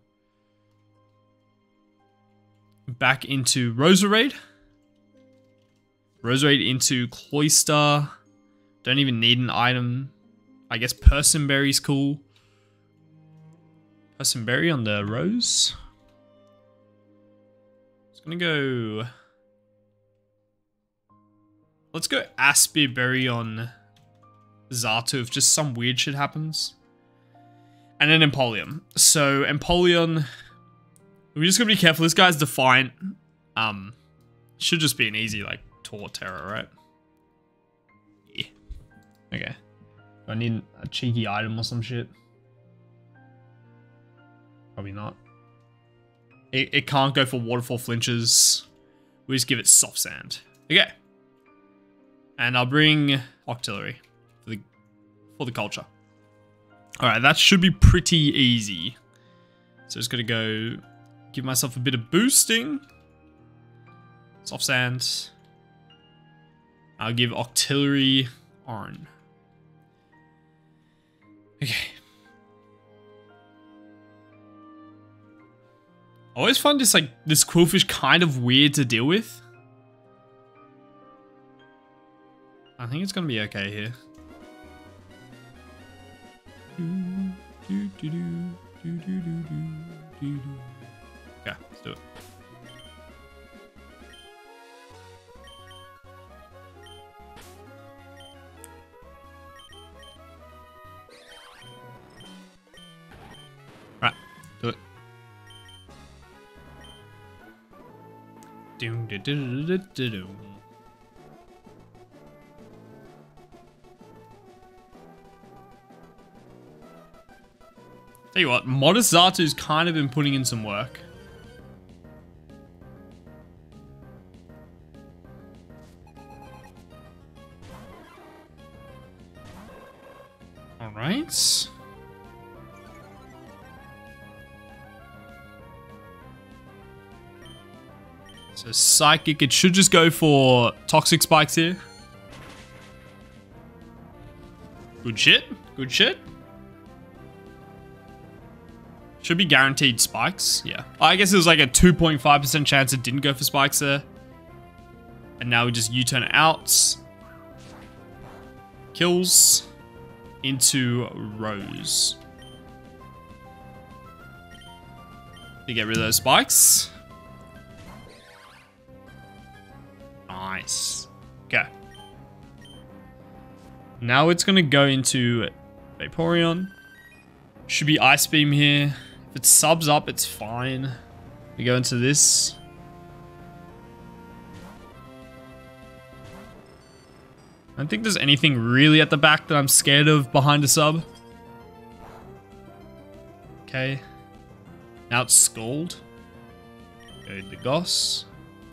Roserade. Roserade into Cloyster. Don't even need an item. I guess Personberry's cool. Personberry on the Rose. It's gonna go... Let's go Aspie Berry on Xatu if just some weird shit happens. And then Empoleon. So Empoleon... We're just gonna be careful. This guy's Defiant. Should just be an easy, like, Torterra, right? Yeah. Okay. Do I need a cheeky item or some shit? Probably not. It can't go for Waterfall Flinches. We just give it Soft Sand. Okay. And I'll bring Octillery for the culture. Alright, that should be pretty easy. So just gonna go give myself a bit of boosting. Soft Sand. I'll give Octillery Arn. Okay. I always find this Quillfish kind of weird to deal with. I think it's gonna be okay here. Okay, let's do it. Right, do it. Doom do do do do do. Tell you what, Modest Xatu's kind of been putting in some work. Alright. So Psychic, it should just go for Toxic Spikes here. Good shit, good shit. Should be guaranteed spikes, yeah. I guess it was like a 2.5% chance it didn't go for spikes there. And now we just U-turn it out. Kills into Rose. To get rid of those spikes. Nice. Okay. Now it's gonna go into Vaporeon. Should be Ice Beam here. If it subs up, it's fine. We go into this. I don't think there's anything really at the back that I'm scared of behind a sub. Okay. Now it's Scald. Go to Goss.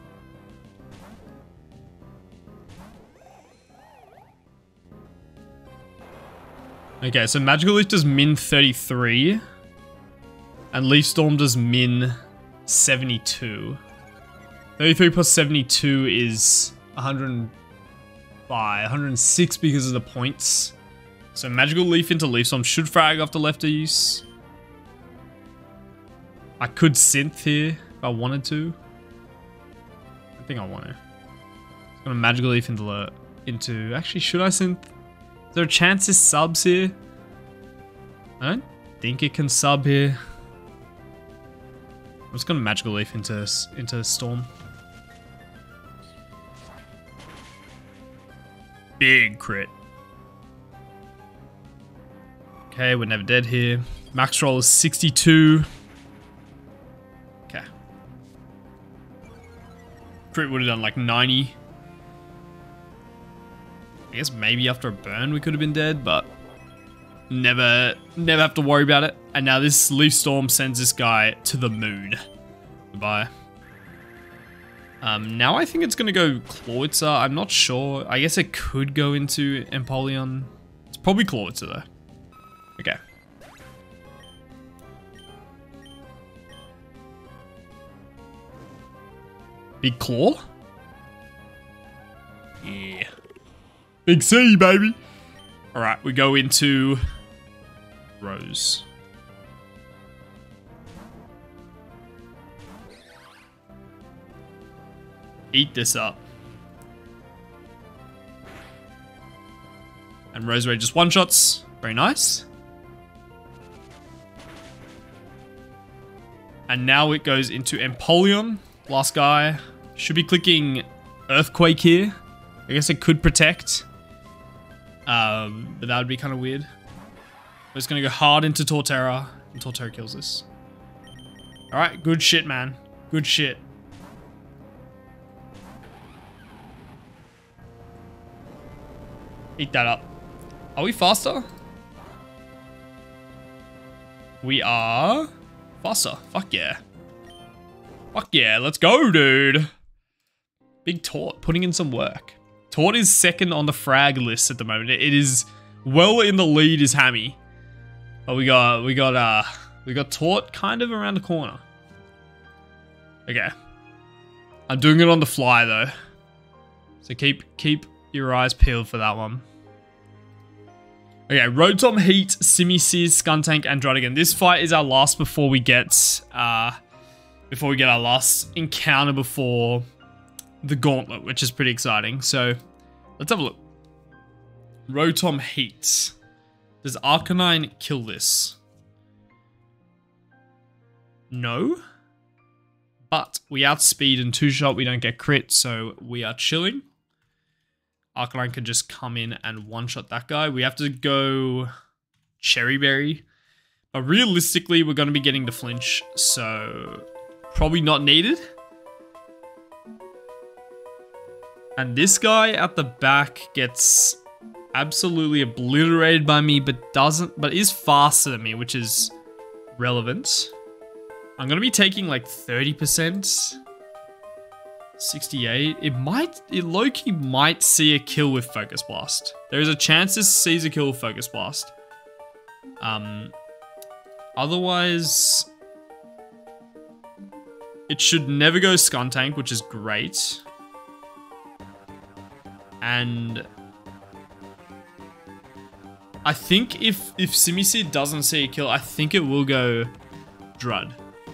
Okay, so Magical Leaf does min 33. And Leaf Storm does min 72. 33 plus 72 is 100. by 106 because of the points. So Magical Leaf into Leaf Storm should frag after lefties. I could synth here if I wanted to. I think I want to. It's gonna Magical Leaf into actually, should I synth? Is there a chance this subs here? I don't think it can sub here. I'm just gonna Magical Leaf into Storm. Big crit. Okay, we're never dead here. Max roll is 62. Okay. Crit would have done like 90. I guess maybe after a burn we could have been dead, but never have to worry about it. And now this Leaf Storm sends this guy to the moon. Goodbye. Now I think it's gonna go Clawitzer. I'm not sure. I guess it could go into Empoleon. It's probably Clawitzer though. Okay. Big Claw? Yeah. Big C, baby. Alright, we go into Rose. Eat this up. And Roserade just one-shots. Very nice. And now it goes into Empoleon. Last guy. Should be clicking Earthquake here. I guess it could protect. But that would be kind of weird. But it's going to go hard into Torterra. And Torterra kills this. Alright, good shit, man. Good shit. Eat that up. Are we faster? We are faster. Fuck yeah. Fuck yeah, let's go, dude. Big Tort, putting in some work. Tort is second on the frag list at the moment. It is well in the lead is Hammy. But we got Tort kind of around the corner. Okay. I'm doing it on the fly though. So keep your eyes peeled for that one. Okay, Rotom, Heat, Simisear, Skuntank, and Druddigan. This fight is our last before we get our last encounter before the Gauntlet, which is pretty exciting. So let's have a look. Rotom Heat. Does Arcanine kill this? No. But we outspeed and two-shot, we don't get crit, so we are chilling. Arcanine could just come in and one-shot that guy. We have to go Cherry Berry. But realistically, we're going to be getting the flinch, so probably not needed. And this guy at the back gets absolutely obliterated by me, but is faster than me, which is relevant. I'm going to be taking like 30%. 68. It low-key might see a kill with Focus Blast. There is a chance this sees a kill with Focus Blast. Otherwise, it should never go Skuntank, which is great. And I think if Simisear doesn't see a kill, I think it will go Drud.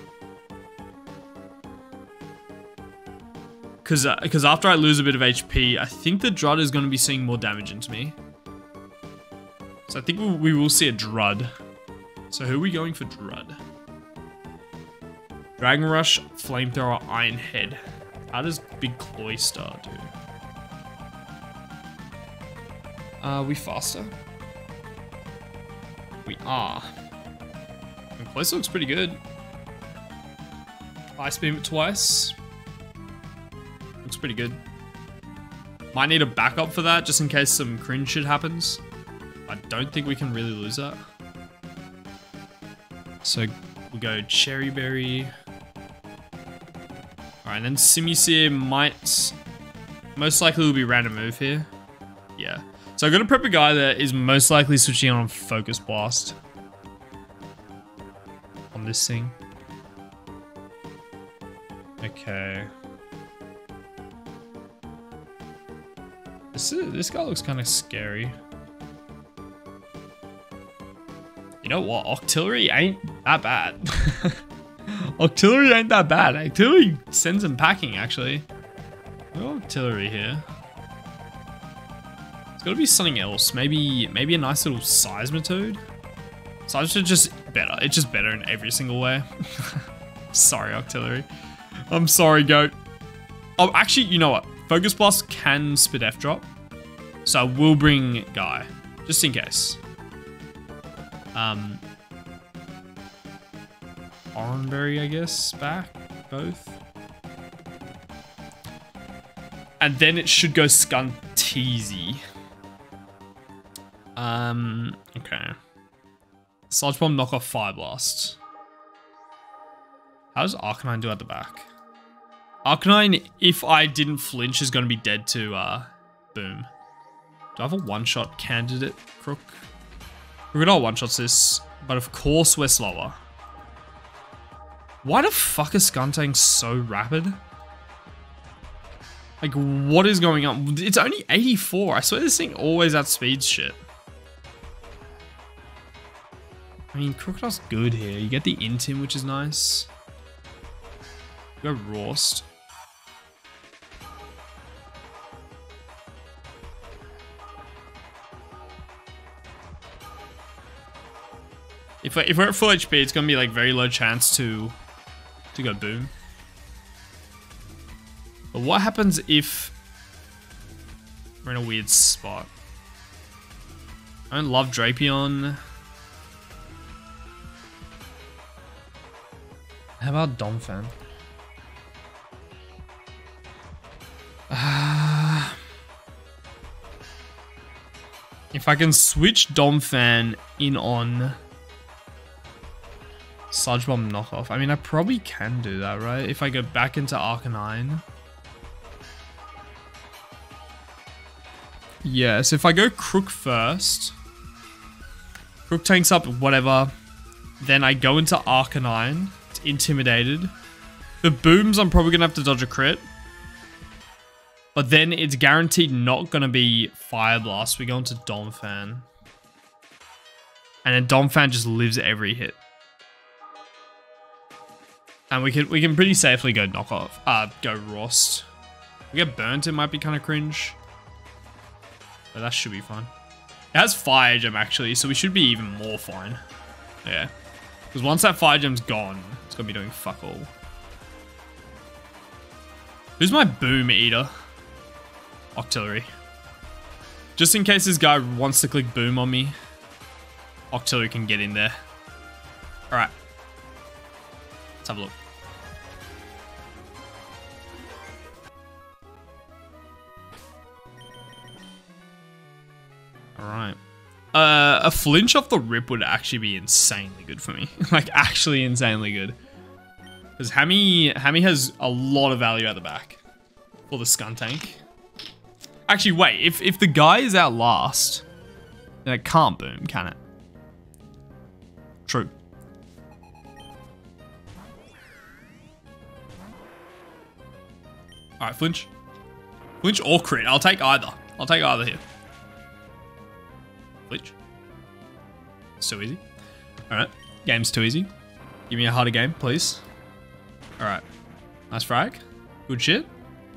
Because after I lose a bit of HP, I think the Drud is going to be seeing more damage into me. So I think we will see a Drud. So who are we going for Drud? Dragon Rush, Flamethrower, Iron Head. How does Big Cloyster do? Are we faster? We are. And Cloyster looks pretty good. Ice Beam it twice. Looks pretty good. Might need a backup for that, just in case some cringe shit happens. I don't think we can really lose that. So we go Cherry Berry. Alright, and then Simisear might... most likely will be random move here. Yeah. So I'm going to prep a guy that is most likely switching on Focus Blast. On this thing. Okay. This guy looks kind of scary. You know what? Artillery ain't that bad. Artillery ain't that bad. Artillery sends him packing, actually. No artillery here. It's gotta be something else. Maybe a nice little seismitoad. Seismitoad just better. It's just better in every single way. Sorry, artillery. I'm sorry, goat. Oh, actually, you know what? Focus Blast can spit F drop. So I will bring Guy. Just in case. Oranberry, I guess, back. Both. And then it should go Skunteezy. Okay. Sludge Bomb, knock off Fire Blast. How does Arcanine do at the back? Arcanine, if I didn't flinch, is going to be dead to Boom. Do I have a one-shot candidate, Crook? Crocodile one-shots this, but of course we're slower. Why the fuck is Skuntank so rapid? Like, what is going on? It's only 84. I swear this thing always outspeeds shit. I mean, Crocodile's good here. You get the Intim, which is nice. Go Roast. If we're at full HP, it's gonna be like very low chance to go Boom. But what happens if we're in a weird spot? I don't love Drapion. How about Domfan? If I can switch Domfan in on Sludge Bomb knockoff. I mean, I probably can do that, right? If I go back into Arcanine. Yeah, so if I go Crook first. Crook tanks up whatever. Then I go into Arcanine. It's intimidated. The Booms, I'm probably going to have to dodge a crit. But then it's guaranteed not going to be Fire Blast. We go into Domfan. And then Domfan just lives every hit. And we can pretty safely go go Rost. We get burnt, it might be kind of cringe. But that should be fine. It has Fire Gem actually, so we should be even more fine. Yeah. Because once that Fire Gem's gone, it's gonna be doing fuck all. Who's my Boom Eater? Octillery. Just in case this guy wants to click Boom on me, Octillery can get in there. Alright. Let's have a look. Alright. A flinch off the rip would actually be insanely good for me. Like, actually insanely good. Because Hammy has a lot of value at the back for the Skuntank. Actually, wait. If the guy is out last, then it can't Boom, can it? True. Alright, flinch. Flinch or crit. I'll take either. I'll take either here. Flinch. It's too easy. Alright. Game's too easy. Give me a harder game, please. Alright. Nice frag. Good shit.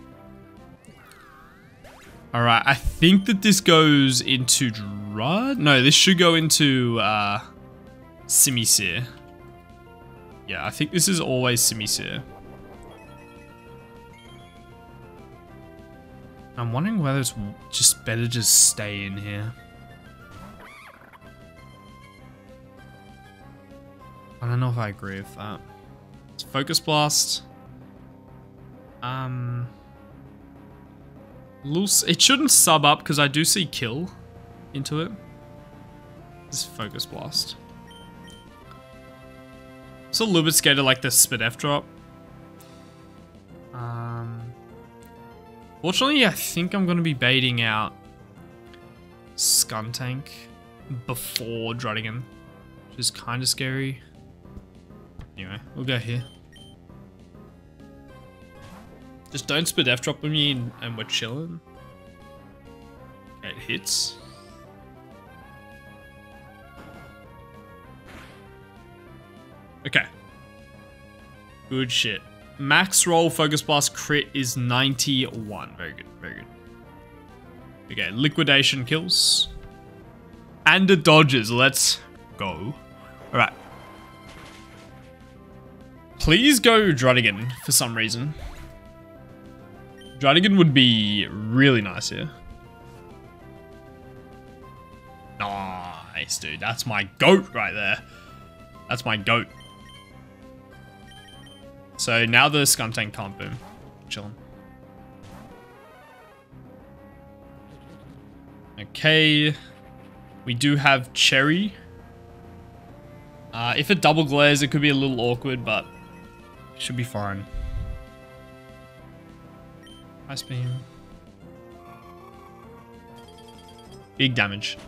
Alright, I think that this goes into Drud? No, this should go into Simisear. Yeah, I think this is always Simisear. I'm wondering whether it's just better to just stay in here. I don't know if I agree with that. It's Focus Blast. It shouldn't sub up because I do see Kill into it. This Focus Blast. It's a little bit scared of like the Spit F drop. Fortunately, I think I'm going to be baiting out Skuntank before Druddigan, which is kind of scary. Anyway, we'll go here. Just don't Spit F drop with me and we're chilling. get hits. Okay. Good shit. Max roll focus blast crit is 91. Very good, very good. Okay, liquidation kills. And the dodges. Let's go. Alright. Please go Druddigan for some reason. Druddigan would be really nice here. Nice, dude. That's my goat right there. That's my goat. So now the Skuntank can't boom. Chillin'. Okay. We do have Cherry. If it double glares, it could be a little awkward, but it should be fine. Ice beam. Big damage.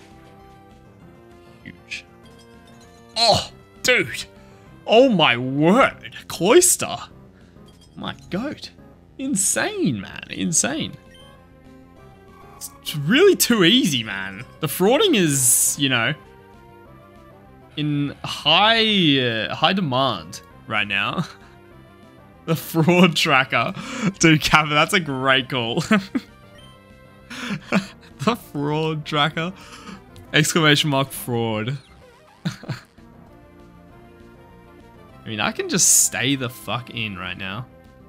Huge. Oh, dude. Oh my word. Cloister. My goat. Insane, man. Insane. It's really too easy, man. The frauding is, you know, in high demand right now. The fraud tracker. Dude, Kevin, that's a great call. The fraud tracker. Exclamation mark fraud. I mean, I can just stay the fuck in right now.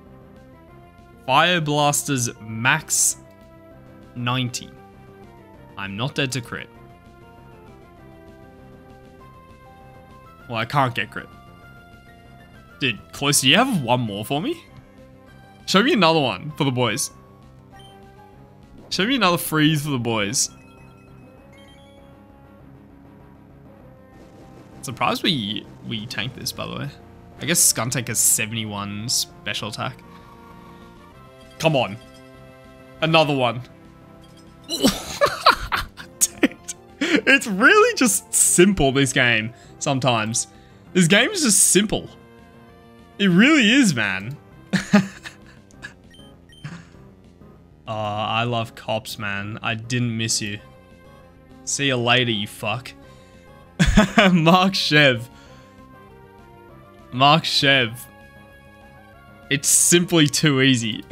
Fire Blaster's max 90. I'm not dead to crit. Well, I can't get crit. Dude, Close, do you have one more for me? Show me another one for the boys. Show me another freeze for the boys. Surprised we tanked this, by the way. I guess Skuntank has 71 special attack. Come on. Another one. Dude, it's really just simple, this game, sometimes. This game is just simple. It really is, man. Oh, I love cops, man. I didn't miss you. See you later, you fuck. Mark Chev. Mark Chev. It's simply too easy.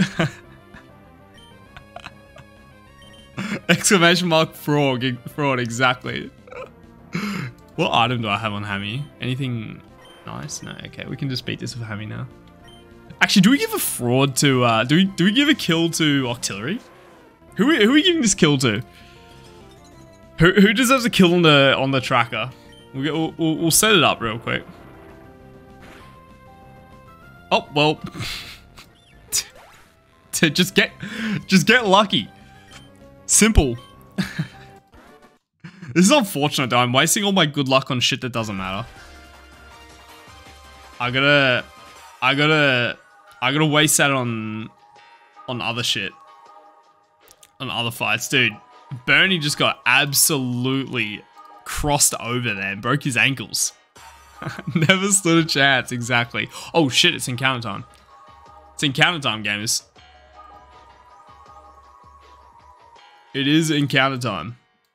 Exclamation mark fraud, exactly. What item do I have on Hammy? Anything nice? No, okay, we can just beat this with Hammy now. Actually, do we give a fraud to, do we give a kill to Octillery? Who are we giving this kill to? Who deserves a kill on the tracker? We'll set it up real quick. Oh, well. just get lucky. Simple. This is unfortunate though. I'm wasting all my good luck on shit that doesn't matter. I gotta waste that on other shit. On other fights. Dude, Bernie just got absolutely crossed over there and broke his ankles. Never stood a chance, exactly. Oh shit, it's encounter time. It's encounter time, gamers. It is encounter time.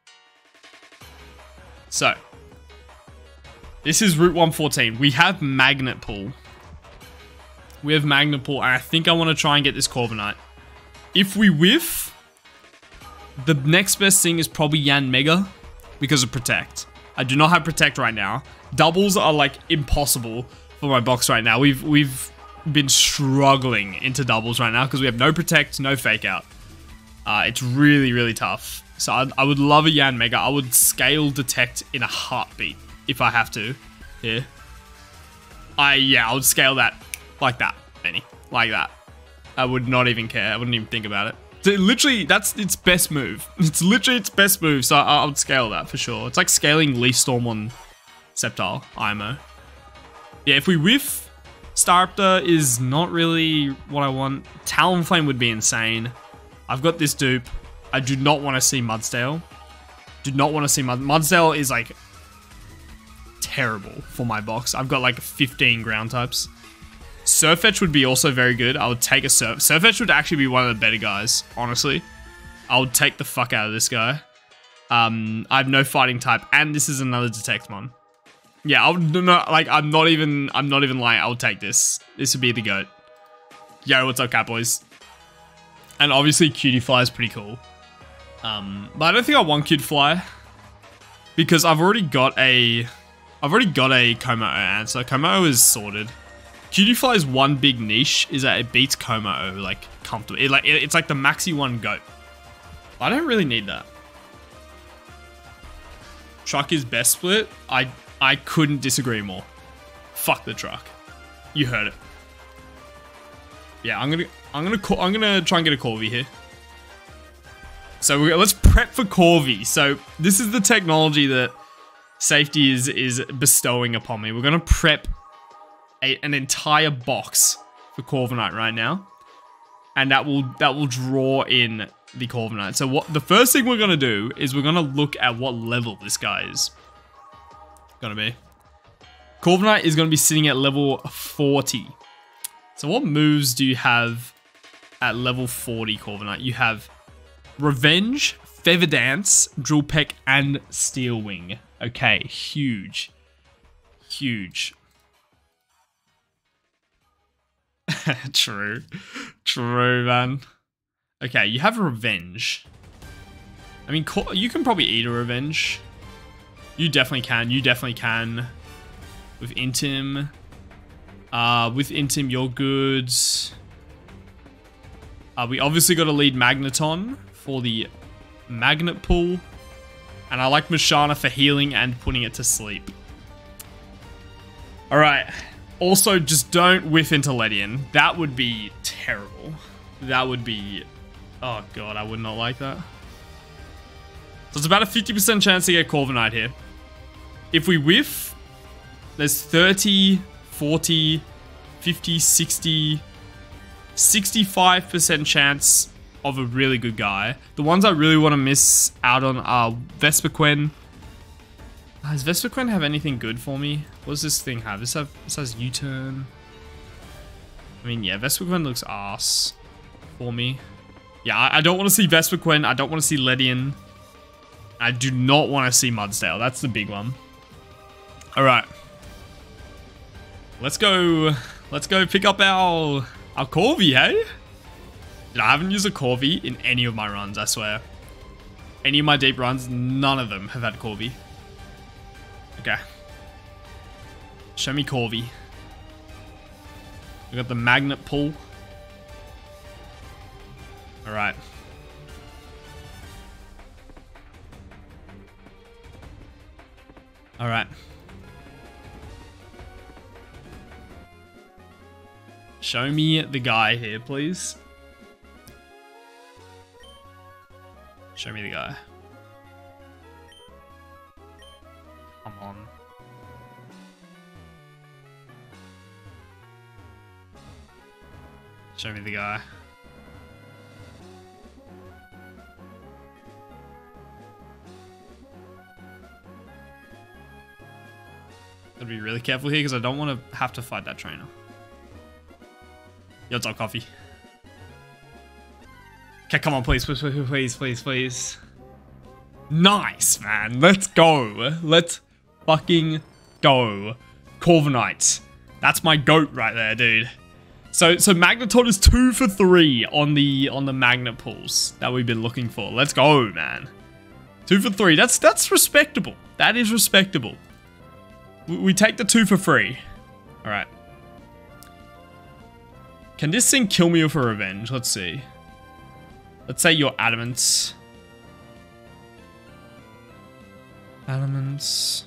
So, this is Route 114. We have Magnet Pull. We have Magnet Pull, and I think I want to try and get this Corviknight. If we whiff, the next best thing is probably Yan Mega because of Protect. I do not have Protect right now. Doubles are like impossible for my box right now. We've been struggling into doubles right now because we have no Protect, no Fake Out. It's really, really tough. So I would love a Yan Mega. I would scale Detect in a heartbeat if I have to. Here. Yeah, I would scale that like that, Benny. Like that. I would not even care. I wouldn't even think about it. Literally, that's its best move. It's literally its best move, so I would scale that for sure. It's like scaling Leaf Storm on Sceptile, IMO. Yeah, if we whiff, Staraptor is not really what I want. Talonflame would be insane. I've got this dupe. I do not want to see Mudsdale. Do not want to see Mudsdale is like terrible for my box. I've got like 15 ground types. Surfetch would be also very good. I would take a Surfetch would actually be one of the better guys, honestly. I'll take the fuck out of this guy. I have no fighting type, and this is another detect mon. Yeah, I'm not even lying. I'll take this. This would be the GOAT. Yo, what's up, cat boys? And obviously, Cutie Fly is pretty cool. But I don't think I want Cutie Fly because I've already got a Komodo answer. Komodo is sorted. Cutie Fly's one big niche is that it beats Komodo like comfortably. It's like the maxi one GOAT. I don't really need that. Truck is best split. I couldn't disagree more. Fuck the truck. You heard it. Yeah, I'm gonna try and get a Corvi here. So let's prep for Corvi. So this is the technology that safety is bestowing upon me. We're gonna prep an entire box for Corviknight right now, and that will draw in the Corviknight. So the first thing we're gonna do is we're gonna look at what level this guy is gonna be. Corviknight is gonna be sitting at level 40. So what moves do you have at level 40 Corviknight? You have Revenge, Feather Dance, Drill Peck, and Steel Wing. Okay, huge. Huge. True, man. Okay, you have Revenge. I mean, you can probably eat a Revenge. You definitely can. With Intim. With Intim, you're good. We obviously got to lead Magneton for the Magnet Pull. And I like Mashana for healing and putting it to sleep. Alright. Also, just don't whiff into Ledian. That would be terrible. That would be... Oh god, I would not like that. So it's about a 50% chance to get Corviknight here. If we whiff, there's 30, 40, 50, 60, 65% chance of a really good guy. The ones I really want to miss out on are Vespiquen. Does Vespiquen have anything good for me? What does this thing have? This has U-turn. I mean, yeah, Vespiquen looks ass for me. Yeah, I don't want to see Vespiquen. I don't want to see Ledian. I do not want to see Mudsdale. That's the big one. All right. Let's go pick up our Corvi, hey? I haven't used a Corvi in any of my runs, I swear. Any of my deep runs, none of them have had Corvi. Okay. Show me Corvi. We got the Magnet Pull. Alright. Alright. Show me the guy here, please. Show me the guy. Come on. Show me the guy. Gotta be really careful here because I don't want to have to fight that trainer. Yo, what's up, coffee? Okay, come on, please. Nice, man. Let's go. Let's fucking go. Corviknight. That's my GOAT right there, dude. So Magneton is 2 for 3 on the magnet pulls that we've been looking for. Let's go, man. 2 for 3. That's respectable. That is respectable. We take the 2 for free. All right. Can this thing kill me with a revenge? Let's see. Let's say you're Adamants. Adamants.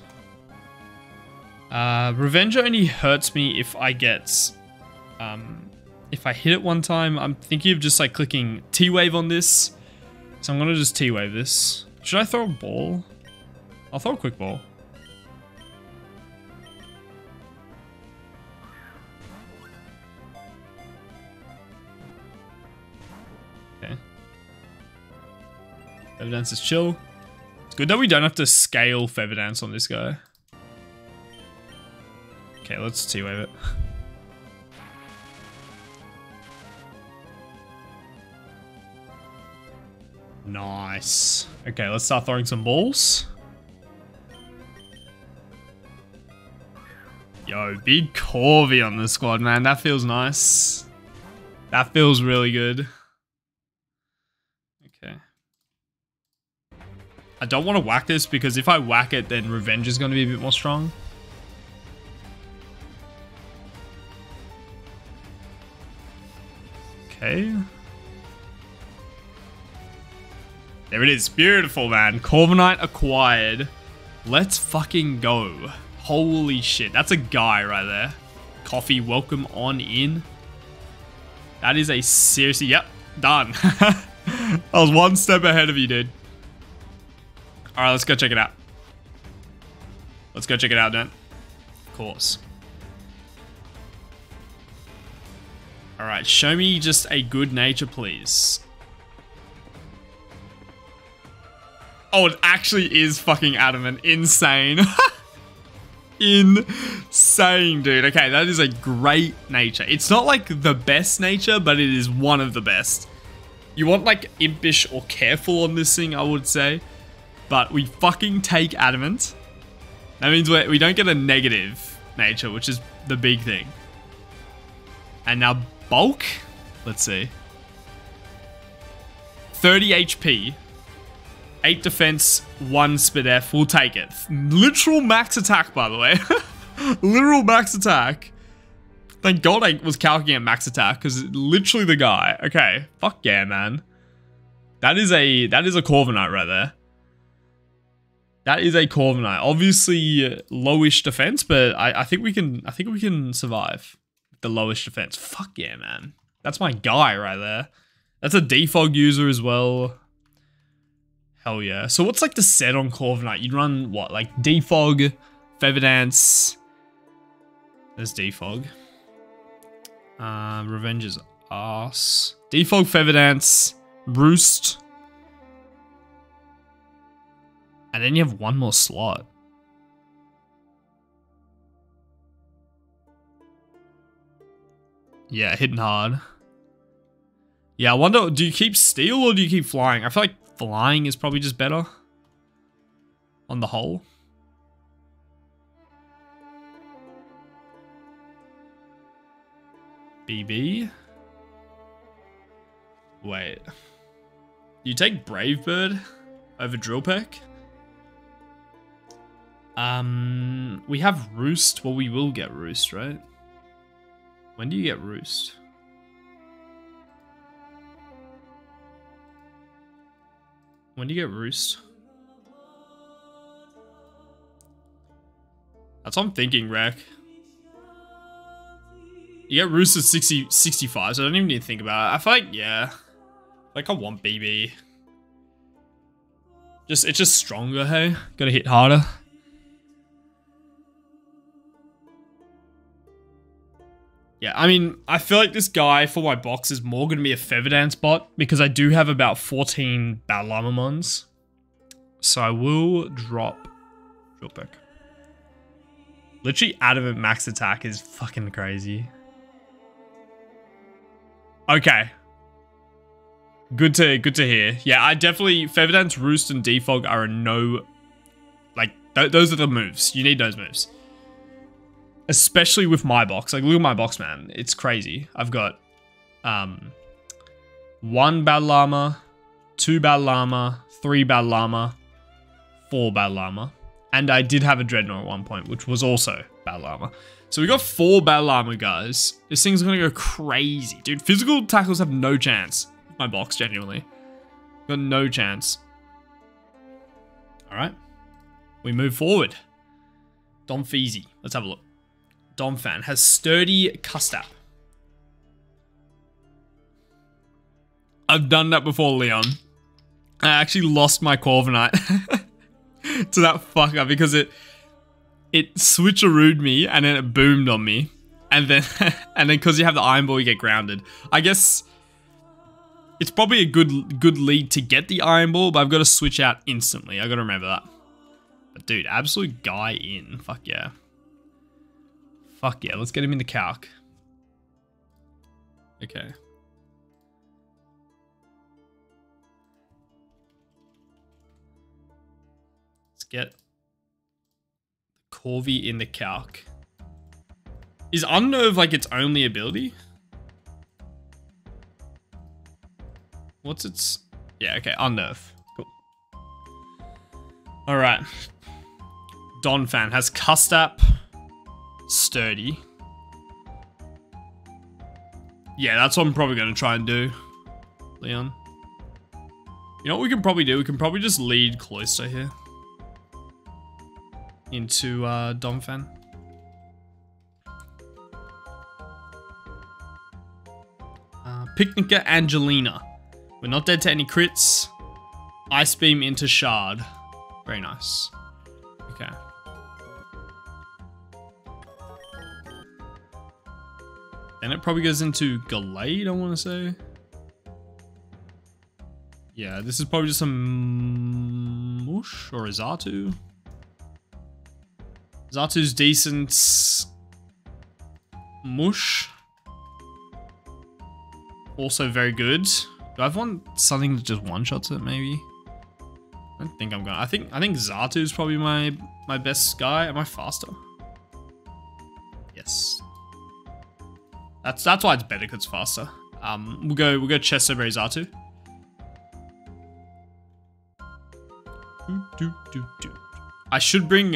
Revenge only hurts me if I get... if I hit it one time. I'm thinking of just like clicking T-Wave on this. So I'm going to just T-Wave this. Should I throw a ball? I'll throw a quick ball. Okay. Feather Dance is chill. It's good that we don't have to scale Feather Dance on this guy. Okay, let's T-Wave it. Nice. Okay, let's start throwing some balls. Yo, big Corby on the squad, man. That feels nice. That feels really good. Okay. I don't want to whack this because if I whack it, then Revenge is going to be a bit more strong. Okay. There it is. Beautiful, man. Corviknight acquired. Let's fucking go. Holy shit. That's a guy right there. Coffee, welcome on in. That is a seriously... Yep. Done. I was one step ahead of you, dude. Alright, let's go check it out. Let's go check it out, dude. Of course. Alright, show me just a good nature, please. Oh, it actually is fucking adamant. Insane. Insane, dude. Okay, that is a great nature. It's not like the best nature, but it is one of the best. You want like impish or careful on this thing, I would say. But we fucking take adamant. That means we don't get a negative nature, which is the big thing. And now bulk. Let's see. 30 HP. 8 defense, 1 speed F. We'll take it. Literal max attack, by the way. Literal max attack. Thank God I was calculating at max attack because literally the guy. Okay, fuck yeah, man. That is a Corviknight right there. That is a Corviknight. Obviously lowish defense, but I think we can survive the lowest defense. Fuck yeah, man. That's my guy right there. That's a defog user as well. Hell yeah. So what's like the set on Corviknight? You'd run what? Like defog, feather dance. There's defog. Revenge is ass. Defog, feather dance, roost. And then you have one more slot. Yeah, hitting hard. Yeah, I wonder, do you keep steel or do you keep flying? I feel like flying is probably just better on the whole. BB. Wait. You take Brave Bird over Drill Peck? We have Roost. Well, we will get Roost, right? When do you get Roost? When do you get Roost? That's what I'm thinking, Rek. You get Roost at 65, so I don't even need to think about it. I feel like, yeah. Like, I want BB. It's just stronger, hey? Gotta hit harder. Yeah, I mean, I feel like this guy for my box is more going to be a Feather Dance bot because I do have about 14 Battle Armor Mons. So I will drop Drill Peck. Literally adamant max attack is fucking crazy. Okay. Good to hear. Yeah, I definitely... Feather Dance, Roost, and Defog are a no... Like, those are the moves. You need those moves. Especially with my box. Like, look at my box, man. It's crazy. I've got 1 Battle Armor, 2 Battle Armor, 3 Battle Armor, 4 Battle Armor. And I did have a Dreadnought at one point, which was also Battle Armor. So we got 4 Battle Armor, guys. This thing's gonna go crazy. Dude, physical tackles have no chance. My box, genuinely. Got no chance. Alright. We move forward. Dom Feezy. Let's have a look. Domfan has sturdy Custap. I've done that before, Leon. I actually lost my Corviknight to that fucker because it switcherooed me and then it boomed on me. And then because you have the Iron Ball, you get grounded. I guess it's probably a good lead to get the Iron Ball, but I've got to switch out instantly. I got to remember that. But dude, absolute guy in. Fuck yeah. Fuck yeah, let's get him in the calc. Okay. get Corvi in the calc. Is Unnerve like its only ability? What's its... Yeah, okay, Unnerve. Cool. Alright. Donphan has Custap, Sturdy. Yeah, that's what I'm probably going to try and do, Leon. You know what we can probably do? We can probably just lead Cloyster here. Into Donphan. Picnicker Angelina. We're not dead to any crits. Ice Beam into Shard. Very nice. Okay. Then it probably goes into Gallade, I want to say. Yeah, this is probably just a Mush or a Xatu. Xatu's decent. Mush. Also very good. Do I want something that just one-shots it, maybe? I don't think I'm gonna. I think Xatu's probably my best guy. Am I faster? Yes. That's why it's better, because it's faster. We'll go Chesterberry Xatu. I should bring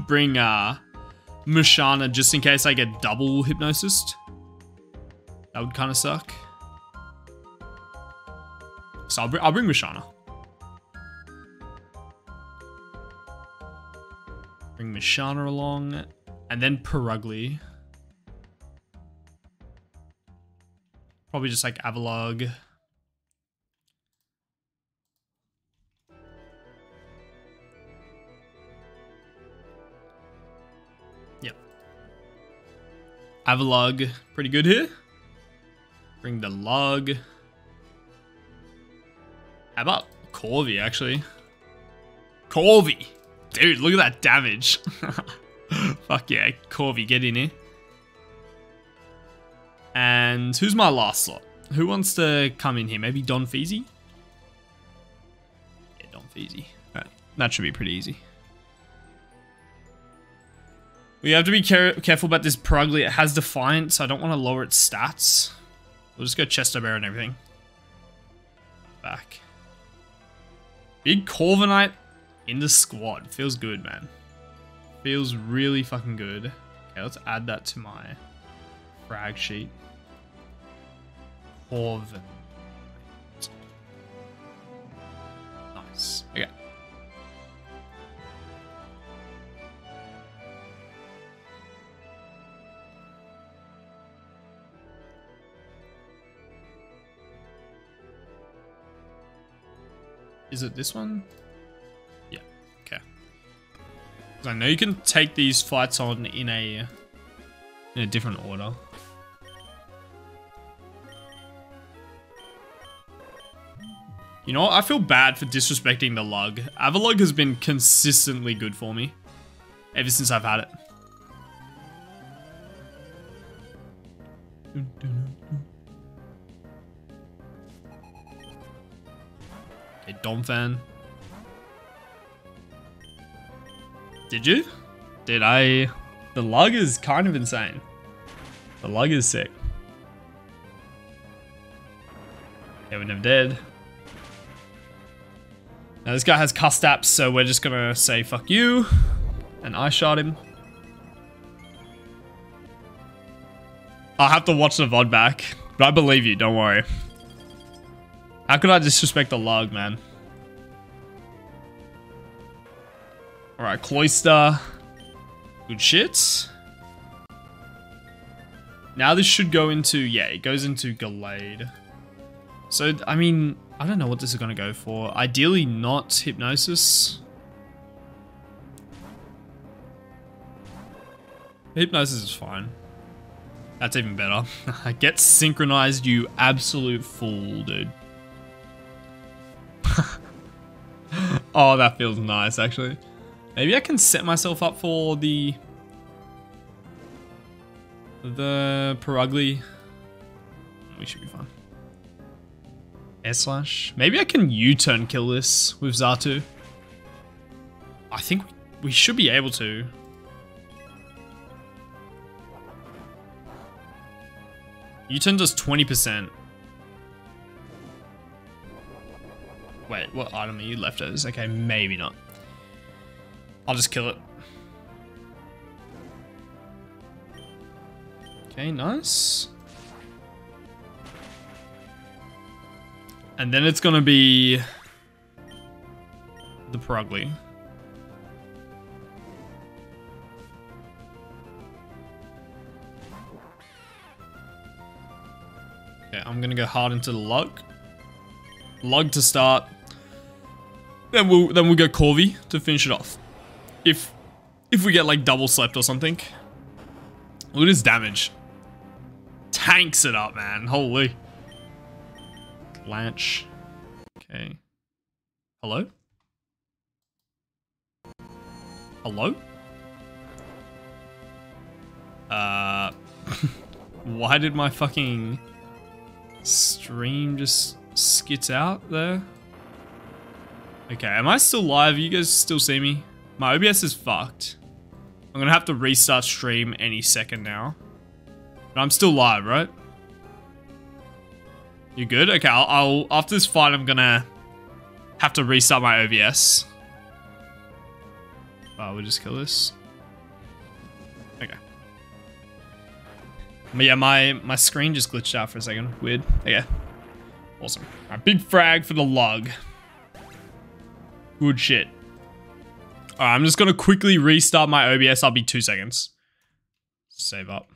Mushana just in case I get double hypnosised. That would kind of suck. So I'll bring Mushana. Bring Mushana along, and then Perugly. Probably just like Avalog. Yep. Avalog, pretty good here. Bring the Lug. How about Corvi, actually? Corvi! Dude, look at that damage. Fuck yeah, Corvi, get in here. And who's my last slot? Who wants to come in here? Maybe Don Feezy? Yeah, Don Feezy. Right. That should be pretty easy. We have to be careful about this Perugly. It has Defiance, so I don't want to lower its stats. We'll just go Chester Bear and everything. Back. Big Corviknight in the squad. Feels good, man. Feels really fucking good. Okay, let's add that to my frag sheet. Corviknight. Nice. Okay. Is it this one? Yeah, okay. Because I know you can take these fights on in a different order. You know what? I feel bad for disrespecting the Lug. Avalog has been consistently good for me ever since I've had it. Okay, Donphan. Did you? Did I? The Lug is kind of insane. The Lug is sick. Yeah, we're never dead. Now this guy has Custaps, so we're just gonna say fuck you. And I shot him. I'll have to watch the VOD back. But I believe you, don't worry. How could I disrespect the Lug, man? Alright, Cloyster. Good shit. Now this should go into, yeah, it goes into Gallade. So, I mean, I don't know what this is going to go for. Ideally not Hypnosis. Hypnosis is fine. That's even better. Get synchronized, you absolute fool, dude. Oh, that feels nice, actually. Maybe I can set myself up for the Perugly. We should be fine. Air Slash. Maybe I can U-turn kill this with Xatu. I think we should be able to. U-turn does 20%. Wait, what item are you leftovers? Okay, maybe not. I'll just kill it. Okay, nice. And then it's gonna be the Prugly. Okay, I'm gonna go hard into the lug. Lug to start. Then we'll go Corvi to finish it off. If we get like double slept or something. Look at his damage. Tanks it up, man. Holy. Blanche. Okay. Hello? Hello? Why did my fucking stream just skits out there? Okay, am I still live? You guys still see me? My OBS is fucked. I'm gonna have to restart stream any second now. But I'm still live, right? You good? Okay, I'll after this fight, I'm gonna have to restart my OBS. We'll just kill this. Okay. But yeah, my screen just glitched out for a second. Weird. Okay. Awesome. Alright, big frag for the lug. Good shit. Alright, I'm just gonna quickly restart my OBS. I'll be 2 seconds. Save up.